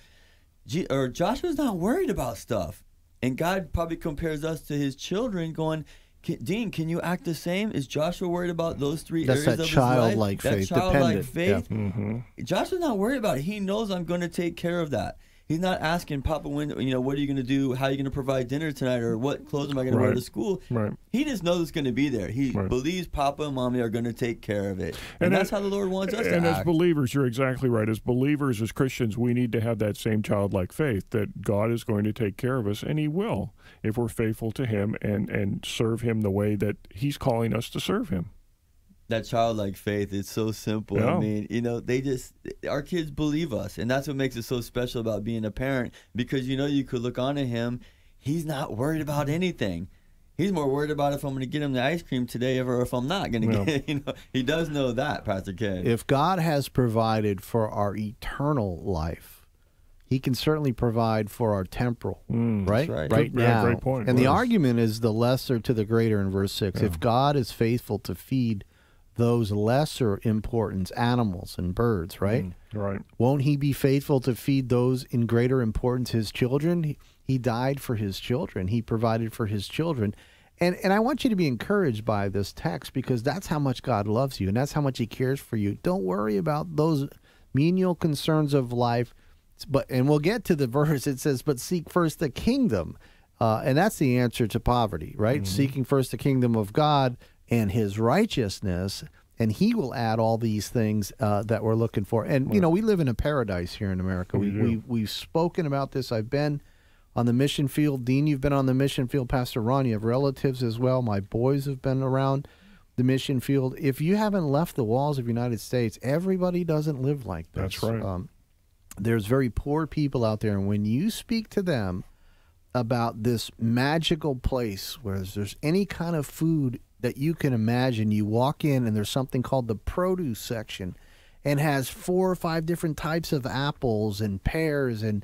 [SPEAKER 6] Joshua's not worried about stuff. And God probably compares us to his children, going, Dean, can you act the same? Is Joshua worried about those 3 areas of his life?
[SPEAKER 4] Childlike faith,
[SPEAKER 6] that childlike faith.
[SPEAKER 4] Yeah.
[SPEAKER 6] Joshua's not worried about it. He knows I'm going to take care of that. He's not asking Papa, when, you know, what are you going to do? How are you going to provide dinner tonight? Or what clothes am I going to wear to school?
[SPEAKER 2] Right.
[SPEAKER 6] He just knows it's going to be there. He believes Papa and Mommy are going to take care of it. And that's how the Lord wants us to act.
[SPEAKER 2] And as believers, you're exactly right. As believers, as Christians, we need to have that same childlike faith that God is going to take care of us, and he will, if we're faithful to him and serve him the way that he's calling us to serve him.
[SPEAKER 6] That childlike faith is so simple.
[SPEAKER 2] Yeah.
[SPEAKER 6] I mean, you know, our kids believe us. And that's what makes it so special about being a parent, because, you know, you could look on at him. He's not worried about anything. He's more worried about if I'm going to get him the ice cream today or if I'm not going to get it. You know, he does know that, Pastor Ken.
[SPEAKER 4] If God has provided for our eternal life, he can certainly provide for our temporal, right?
[SPEAKER 6] Right.
[SPEAKER 4] Right now.
[SPEAKER 2] Great point.
[SPEAKER 4] And the argument is the lesser to the greater in verse 6. If God is faithful to feed those lesser importance animals and birds, right?
[SPEAKER 2] Right.
[SPEAKER 4] Won't he be faithful to feed those in greater importance, his children? He died for his children. He provided for his children. And I want you to be encouraged by this text, because that's how much God loves you, and that's how much he cares for you. Don't worry about those menial concerns of life. And we'll get to the verse. It says, but seek first the kingdom. And that's the answer to poverty, right? Seeking first the kingdom of God and his righteousness, and he will add all these things that we're looking for. And, you know, we live in a paradise here in America. We've spoken about this. I've been on the mission field. Dean, you've been on the mission field. Pastor Ron, you have relatives as well. My boys have been around the mission field. If you haven't left the walls of the United States, everybody doesn't live like this.
[SPEAKER 2] That's right.
[SPEAKER 4] There's very poor people out there, and when you speak to them about this magical place where there's any kind of food that you can imagine, you walk in and there's something called the produce section, and has 4 or 5 different types of apples and pears and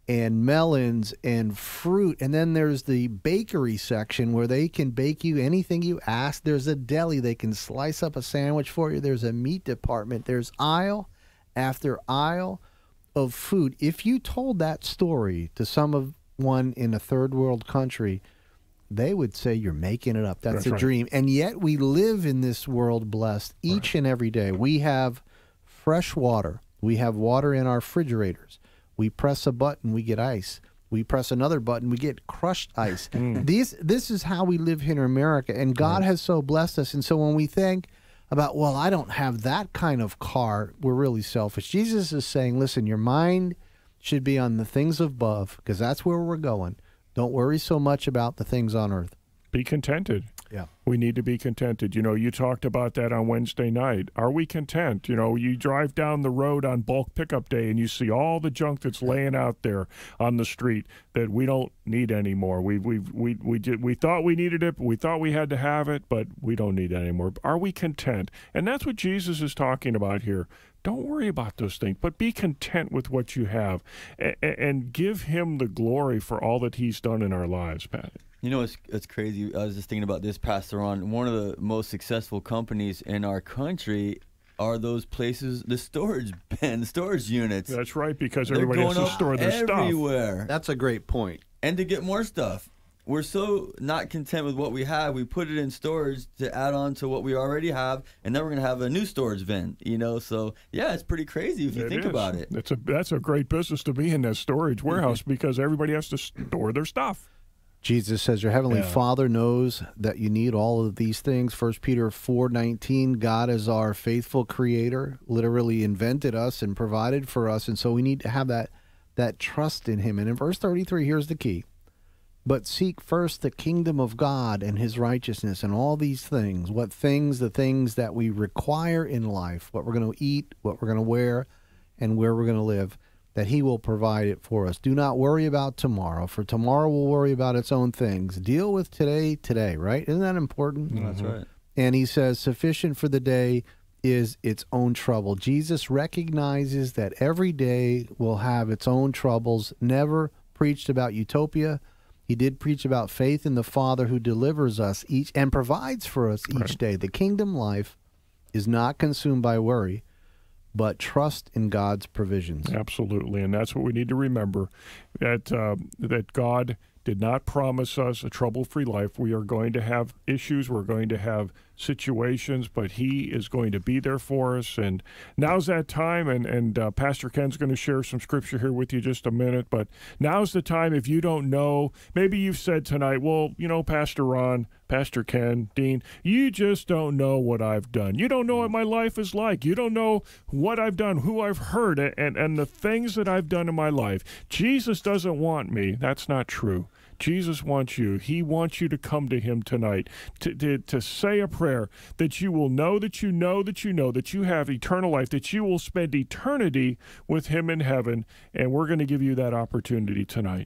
[SPEAKER 4] melons and fruit. And then there's the bakery section where they can bake you anything you ask. There's a deli. They can slice up a sandwich for you. There's a meat department. There's aisle after aisle of food. If you told that story to someone in a third world country, they would say you're making it up. That's a dream. And yet we live in this world blessed each and every day. We have fresh water. We have water in our refrigerators. We press a button, we get ice. We press another button, we get crushed ice. This is how we live here in America, and God has so blessed us. And so when we think about, well, I don't have that kind of car, we're really selfish. Jesus is saying, listen, your mind should be on the things above, because that's where we're going. Don't worry so much about the things on earth.
[SPEAKER 2] Be contented.
[SPEAKER 4] Yeah.
[SPEAKER 2] We need to be contented. You know, you talked about that on Wednesday night. Are we content? You know, you drive down the road on bulk pickup day and you see all the junk that's laying out there on the street that we don't need anymore. We thought we needed it, we thought we had to have it, but we don't need it anymore. Are we content? And that's what Jesus is talking about here. Don't worry about those things, but be content with what you have and give him the glory for all that he's done in our lives, Pat.
[SPEAKER 6] You know, it's crazy. I was just thinking about this, Pastor Ron. One of the most successful companies in our country are those places, the storage bin, the storage units.
[SPEAKER 2] That's right, because everybody has to store their stuff.
[SPEAKER 6] Everywhere.
[SPEAKER 4] That's a great point.
[SPEAKER 6] And to get more stuff. We're so not content with what we have. We put it in storage to add on to what we already have, and then we're going to have a new storage bin, you know? So, yeah, it's pretty crazy if you think about it.
[SPEAKER 2] That's a great business to be in, that storage warehouse, because everybody has to store their stuff.
[SPEAKER 4] Jesus says your heavenly Father knows that you need all of these things. 1 Peter 4:19, God is our faithful creator, literally invented us and provided for us, and so we need to have that trust in him. And in verse 33, here's the key. But seek first the kingdom of God and his righteousness, and all these things. What things? The things that we require in life, what we're going to eat, what we're going to wear, and where we're going to live, that he will provide it for us. Do not worry about tomorrow, for tomorrow will worry about its own things. Deal with today, right? Isn't that important?
[SPEAKER 6] That's right.
[SPEAKER 4] And he says, sufficient for the day is its own trouble. Jesus recognizes that every day will have its own troubles. Never preached about utopia. He did preach about faith in the Father who delivers us each and provides for us each day. The kingdom life is not consumed by worry, but trust in God's provisions.
[SPEAKER 2] Absolutely, and that's what we need to remember, that God did not promise us a trouble-free life. We are going to have issues, we're going to have situations, but he is going to be there for us. And now's that time, and Pastor Ken's going to share some scripture here with you just a minute, but now's the time. If you don't know, maybe you've said tonight, well, you know, Pastor Ron, Pastor Ken, Dean, you just don't know what I've done. You don't know what my life is like. You don't know what I've done, who I've hurt, and the things that I've done in my life. Jesus doesn't want me. That's not true. Jesus wants you. He wants you to come to him tonight, to say a prayer that you will know that you know that you know that you have eternal life, that you will spend eternity with him in heaven, and we're going to give you that opportunity tonight.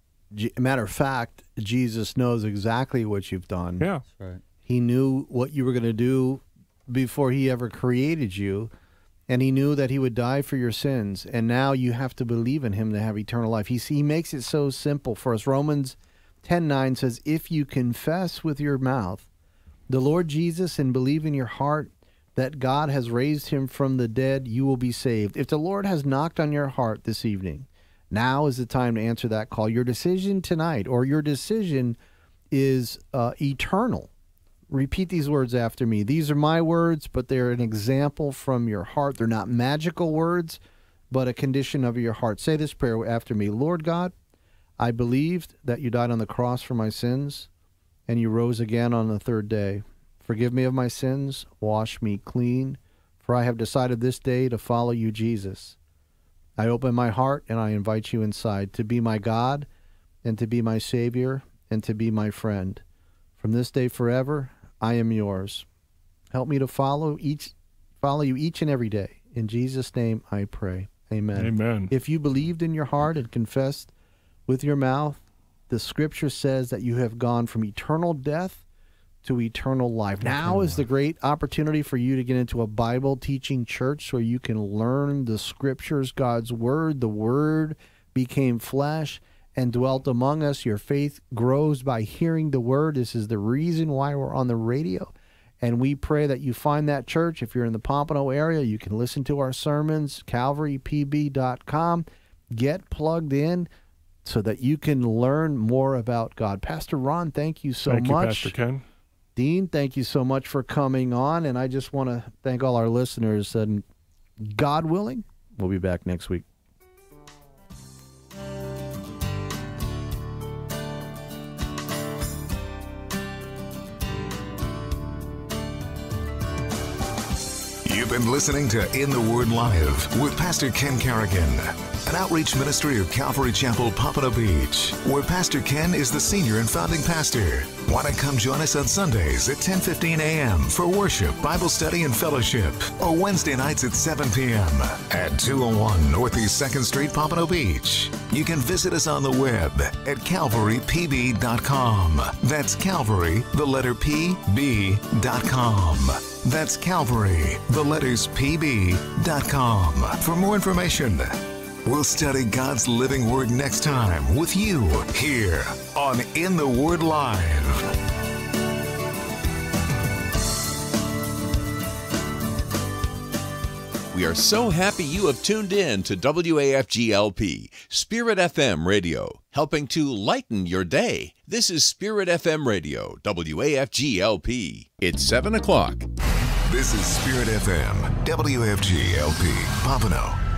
[SPEAKER 4] Matter of fact, Jesus knows exactly what you've done.
[SPEAKER 2] Yeah.
[SPEAKER 6] That's right.
[SPEAKER 4] He knew what you were going to do before he ever created you, and he knew that he would die for your sins, and now you have to believe in him to have eternal life. He makes it so simple for us. Romans 10:9 says, if you confess with your mouth the Lord Jesus and believe in your heart that God has raised him from the dead, you will be saved. If the Lord has knocked on your heart this evening, now is the time to answer that call. Your decision tonight, or your decision, is eternal. Repeat these words after me. These are my words, but they're an example from your heart. They're not magical words, but a condition of your heart. Say this prayer after me. Lord God, I believed that you died on the cross for my sins, and you rose again on the third day. Forgive me of my sins. Wash me clean, for I have decided this day to follow you, Jesus. I open my heart, and I invite you inside to be my God, and to be my Savior, and to be my friend. From this day forever, I am yours. Help me to follow you each and every day. In Jesus' name I pray. Amen.
[SPEAKER 2] Amen.
[SPEAKER 4] If you believed in your heart and confessed with your mouth, the scripture says that you have gone from eternal death to eternal life. Now is the great opportunity for you to get into a Bible teaching church where you can learn the scriptures, God's word. The word became flesh and dwelt among us. Your faith grows by hearing the word. This is the reason why we're on the radio. And we pray that you find that church. If you're in the Pompano area, you can listen to our sermons, calvarypb.com. Get plugged in so that you can learn more about God. Pastor Ron, thank you so much.
[SPEAKER 2] Thank you, Pastor Ken.
[SPEAKER 4] Dean, thank you so much for coming on. And I just want to thank all our listeners. And God willing, we'll be back next week.
[SPEAKER 5] You've been listening to In the Word Live with Pastor Ken Carrigan, an outreach ministry of Calvary Chapel, Pompano Beach, where Pastor Ken is the senior and founding pastor. Want to come join us on Sundays at 10:15 a.m. for worship, Bible study, and fellowship, or Wednesday nights at 7 p.m. at 201 Northeast 2nd Street, Pompano Beach. You can visit us on the web at calvarypb.com. That's Calvary, the letter PB.com. That's Calvary, the letters PB.com. For more information, we'll study God's living word next time with you here on In the Word Live.
[SPEAKER 16] We are so happy you have tuned in to WAFGLP, Spirit FM Radio, helping to lighten your day. This is Spirit FM Radio, WAFGLP. It's 7 o'clock.
[SPEAKER 5] This is Spirit FM, WFGLP, Pompano.